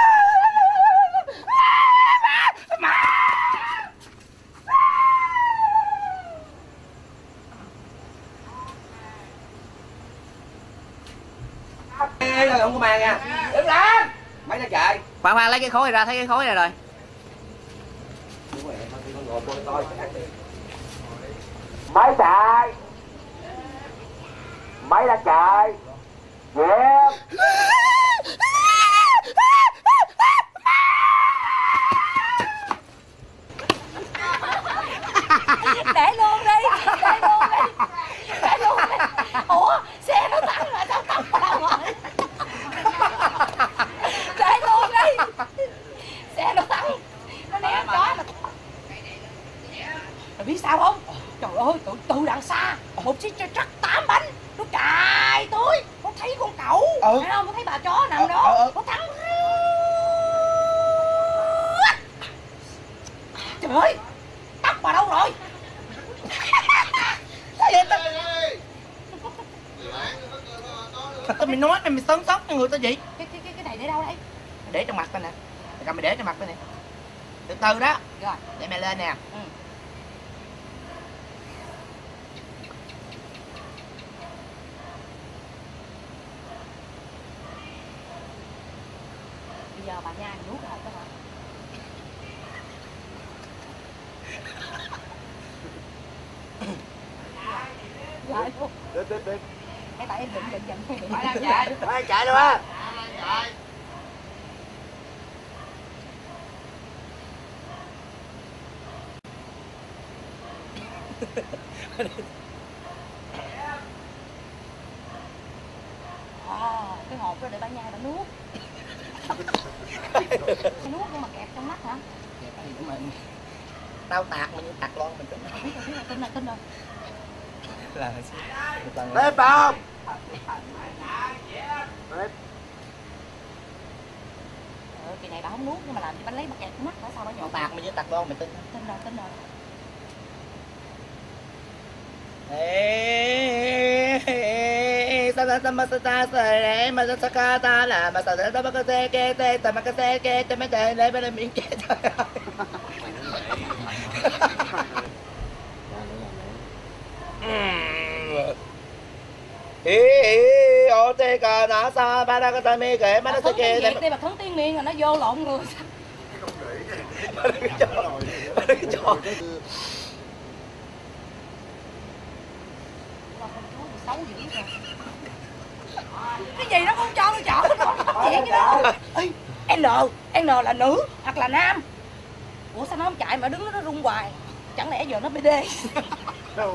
Ê, ê, không có mang nha. Đứng lên. Máy đang chạy. Khoan khoan lấy cái khối này ra, thấy cái khối này rồi. Máy chạy. Máy đang chạy. Diện. Để luôn đi. Để luôn đi. Để luôn đi. Ủa, xe nó tắt rồi sao tắt vào đâu rồi? Để luôn đi. Xe nó tắt. Nó né chó mà. Mày biết sao không? Trời ơi, từ, từ đằng xa một chiếc xe truck tám bánh nó chạy tới, nó thấy con cẩu, ừ. Thấy không? Nó thấy bà chó nằm đó, ừ, ừ. Nó thắng. Trời ơi, tóc bà đâu rồi? Tao mày nói mày mày sấn sóc cho người ta vậy. Cái cái cái cái này để đâu đây? Để trong mặt tao nè. Mày cầm mày để trong mặt tao nè. Từ từ đó. Rồi, để mày lên nè. Ừ. Bây giờ bà nha nuốt lại đó hả? Chạy luôn. Đi, đi, đi. Cái tại em định định định. Máy đang chạy. Máy chạy đâu á. À, cái hộp đó để bà nha bà nuốt. Nuốt nhưng mà kẹp trong mắt hả? Tao tạt mà như tạt lon mình tin. Biết rồi, biết rồi, tin rồi, tin rồi. Là Tiếp không? Ờ, kỳ này bà không nuốt nhưng mà làm cho bà lấy bà kẹp trong mắt hả? Sao bà tao nhột? tạt mà như tạt lon mày tin. Tin rồi, tin rồi. Ê, sa sa sa ma sa ta sa re ma sa ka ta là ma sa sa ta ma ka se ke te ta ma ka se ke te ma te le ba le miếng ke trời ơi. Hi hi o te ka na sa ba da ka ta me ke ma na se ke Bà đi bà thấn tiên niên rồi nó vô lộn người. Xấu dữ rồi. Cái gì nó cũng cho nó chọn nó chuyện cái đó. Ê, N, N là nữ hoặc là nam. Ủa sao nó không chạy mà đứng đó nó rung hoài? Chẳng lẽ giờ nó bê đê? Số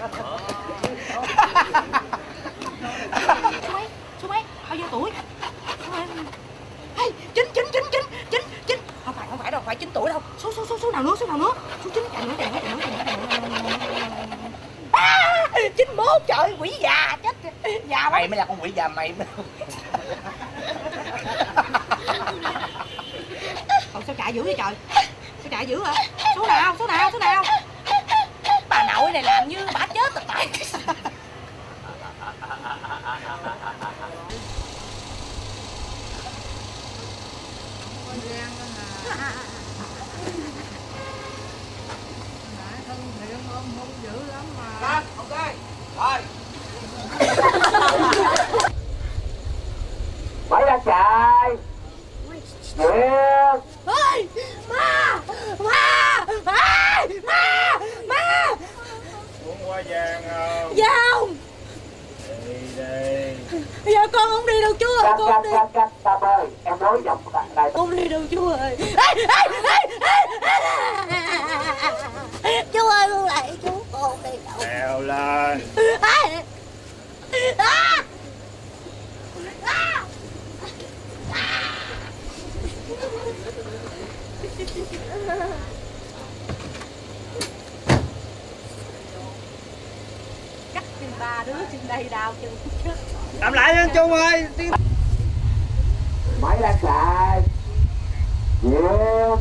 mấy? Số mấy? Bao nhiêu tuổi? Số mấy? Hey, chín chín chín chín chín chín. Không phải không phải đâu, phải chín tuổi đâu. Số số số số nào nữa? Số nào nữa? Số chín chạy nữa chạy nữa chạy nữa chạy nữa. À, chín mốt trời quỷ già chết. Già mày mới là con quỷ già mày. Còn sao chạy dữ vậy trời? Sao chạy dữ hả? Số nào? Số nào? Số nào? Bà nội này làm như bà chết rồi tại. Rồi, ok. Rồi. Mấy đang chạy. Ôi, ma, ma, ma, ma, ma. Muốn hoa vàng không? Dạ không. Đi đi. Bây giờ con không đi đâu chú ơi, Cắt, con cắt, không đi. cắt, cắt, Tâm ơi, em nói giọng này. Con không đi đâu chú ơi. Ê, ê, ê, ê. Chú ơi, con lại chú, con không đi đâu. Leo lên. À. À. À. Cắt chân ba đứa chân đây đau chân chết. Làm lại nha Trung ơi. Máy đang chạy. Nhiều.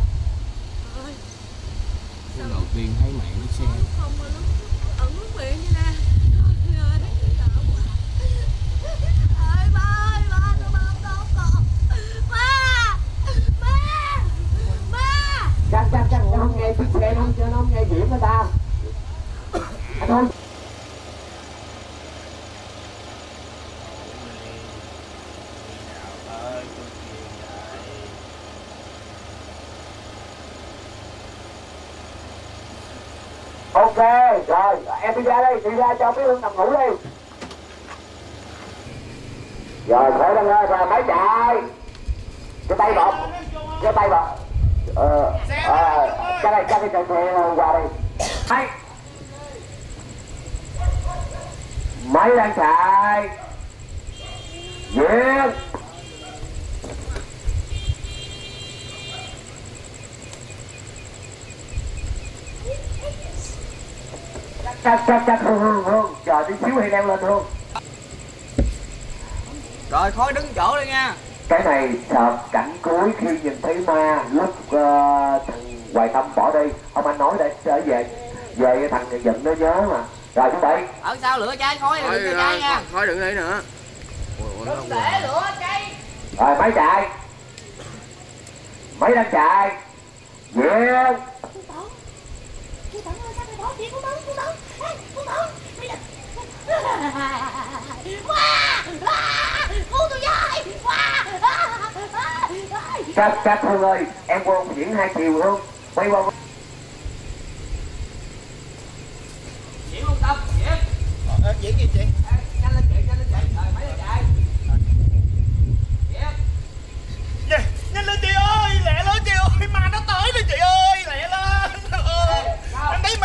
Lần đầu tiên thấy mẹ nó xe. Không mà nó ẩn miệng như nè. Ơi ba ơi, ba nó bơm tốt con. Ba, ba, ba. Chắc chắc chắc nó không nghe tiếng xe, nó không, nó không nghe chuyện người ta. Anh thôi. Ok, rồi, em đi ra đây, đi ra cho Bí Hương nằm ngủ đi. Rồi, khởi lên ơi, rồi máy chạy. Cái tay bọc, cái tay bọc. Ờ, ờ, cái này, cái này chạy xe qua đây. Máy. Máy đang chạy. Duyên. Chắc chắc chắc Hương Hương Hương chờ tí xíu thì đem lên Hương. Rồi khói đứng chỗ đây nha. Cái này sợ cảnh cuối khi nhìn thấy ma lúc uh, thằng Hoài Tâm bỏ đi. Ông anh nói để trở về về thằng giận nó nhớ mà. Rồi chuẩn bị. Ở sau lửa cháy khói đừng cho cháy nha. Khói đừng đi nữa. Đừng để lửa cháy. Rồi máy chạy. Máy đang chạy. Yeah. Chú Tấn ơi, sao mày bỏ chuyện của Tấn, chú Tấn? Ê, chú Tấn, mày đừng... Wow! Cứu tôi với! Wow! Cắt, cắt Hương ơi, em qua diễn hai chiều Hương. Quay qua... Diễn không Tâm, diễn. Ờ, diễn gì chị? À, nhanh lên chị, nhanh lên chị. Rồi, mấy lên chạy. Diễn. Yeah, nhanh lên chị ơi, lẹ lên chị ơi, ma nó tới rồi chị ơi, lẹ lên. Ờ, anh thấy mà.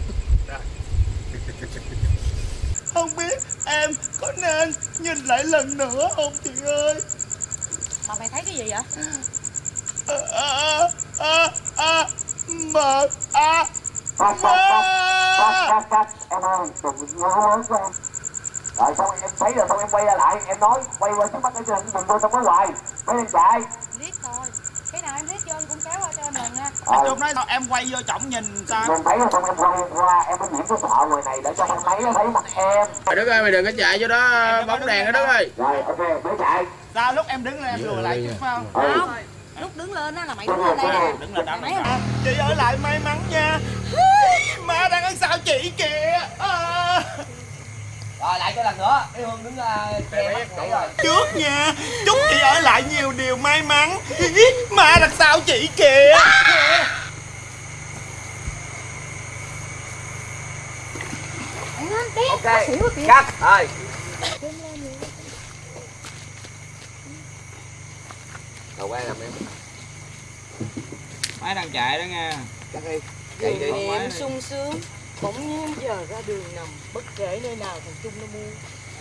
Không biết em có nên nhìn lại lần nữa không chị ơi? Mà mày thấy cái gì vậy? A a a a m a Cắt, cắt, cắt, cắt, cắt, em ơi, đừng nói với em. Rồi xong em thấy rồi, xong em quay lại, em nói, quay qua trước mắt cái chân, đừng vô trong cái hoài. Mấy em chạy. Liếc thôi. Cái nào em liếc cho anh cũng kéo qua cho em lần nha. Anh Trung nói sao em quay vô trọng nhìn sao? Mình thấy rồi xong em quay qua, em mới diễn cái thọ người này để cho em thấy thấy mặt em. Mày Đức ơi, mày đừng có chạy vô đó bóng đèn đó Đức ơi. Rồi ok, mới chạy. Sao lúc em đứng lên em lùi lại chứ phải không? Ừ. Không, lúc đứng lên á là mày đứng lên đây nè. Đứng lên đó Mày nè. nè. Chị ở lại may mắn nha. Ma đang ăn sao chị kìa. À. Rồi lại cho lần nữa. Cái Hương đứng uh, che mắt chạy rồi. Trước nha. Chúc chị ở lại nhiều điều may mắn. Ma đằng sau chị kìa. Ok, cắt. Rồi. Đầu qua nằm em. Máy đang chạy đó nha. Cắt đi. Chạy đi. Niệm sung sướng. Bỗng nhiên giờ ra đường nằm, bất kể nơi nào thằng Trung nó mua.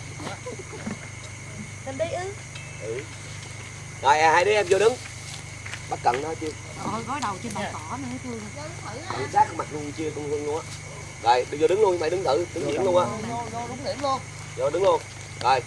Lên đấy ư? Ừ. Rồi hai đứa em vô đứng. Bắt cận nó chưa? Trời ơi, gối đầu trên bông cỏ nữa thương. Đứng sát mặt luôn chưa con Hương luôn á. Rồi đi vô đứng luôn, mày đứng thử, đứng điểm luôn á. Vô, vô đúng điểm luôn. Vô đứng luôn. Rồi.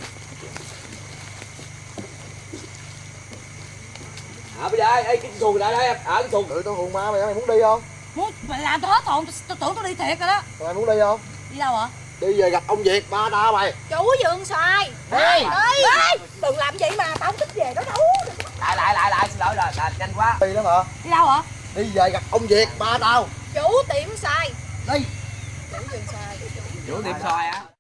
À bây giờ ê cái xuồng lại đây em. À cái xuồng. Tự tao hồn ma mày mày muốn đi không? Muốn mày làm tôi hết hồn, tôi tưởng tôi đi thiệt rồi đó. Mày muốn đi không? Đi đâu hả? Đi về gặp ông Việt ba tao mày. Chủ vườn xoài. Đi. Đi. Đừng làm vậy mà, tao không thích về đó đâu. Lại lại lại lại xin lỗi rồi, là nhanh quá. Đi đó hả? Đi đâu hả? Đi về gặp ông Việt ba tao. Chủ tiệm xoài. Đi. Chủ vườn xoài. Chủ tiệm xoài á.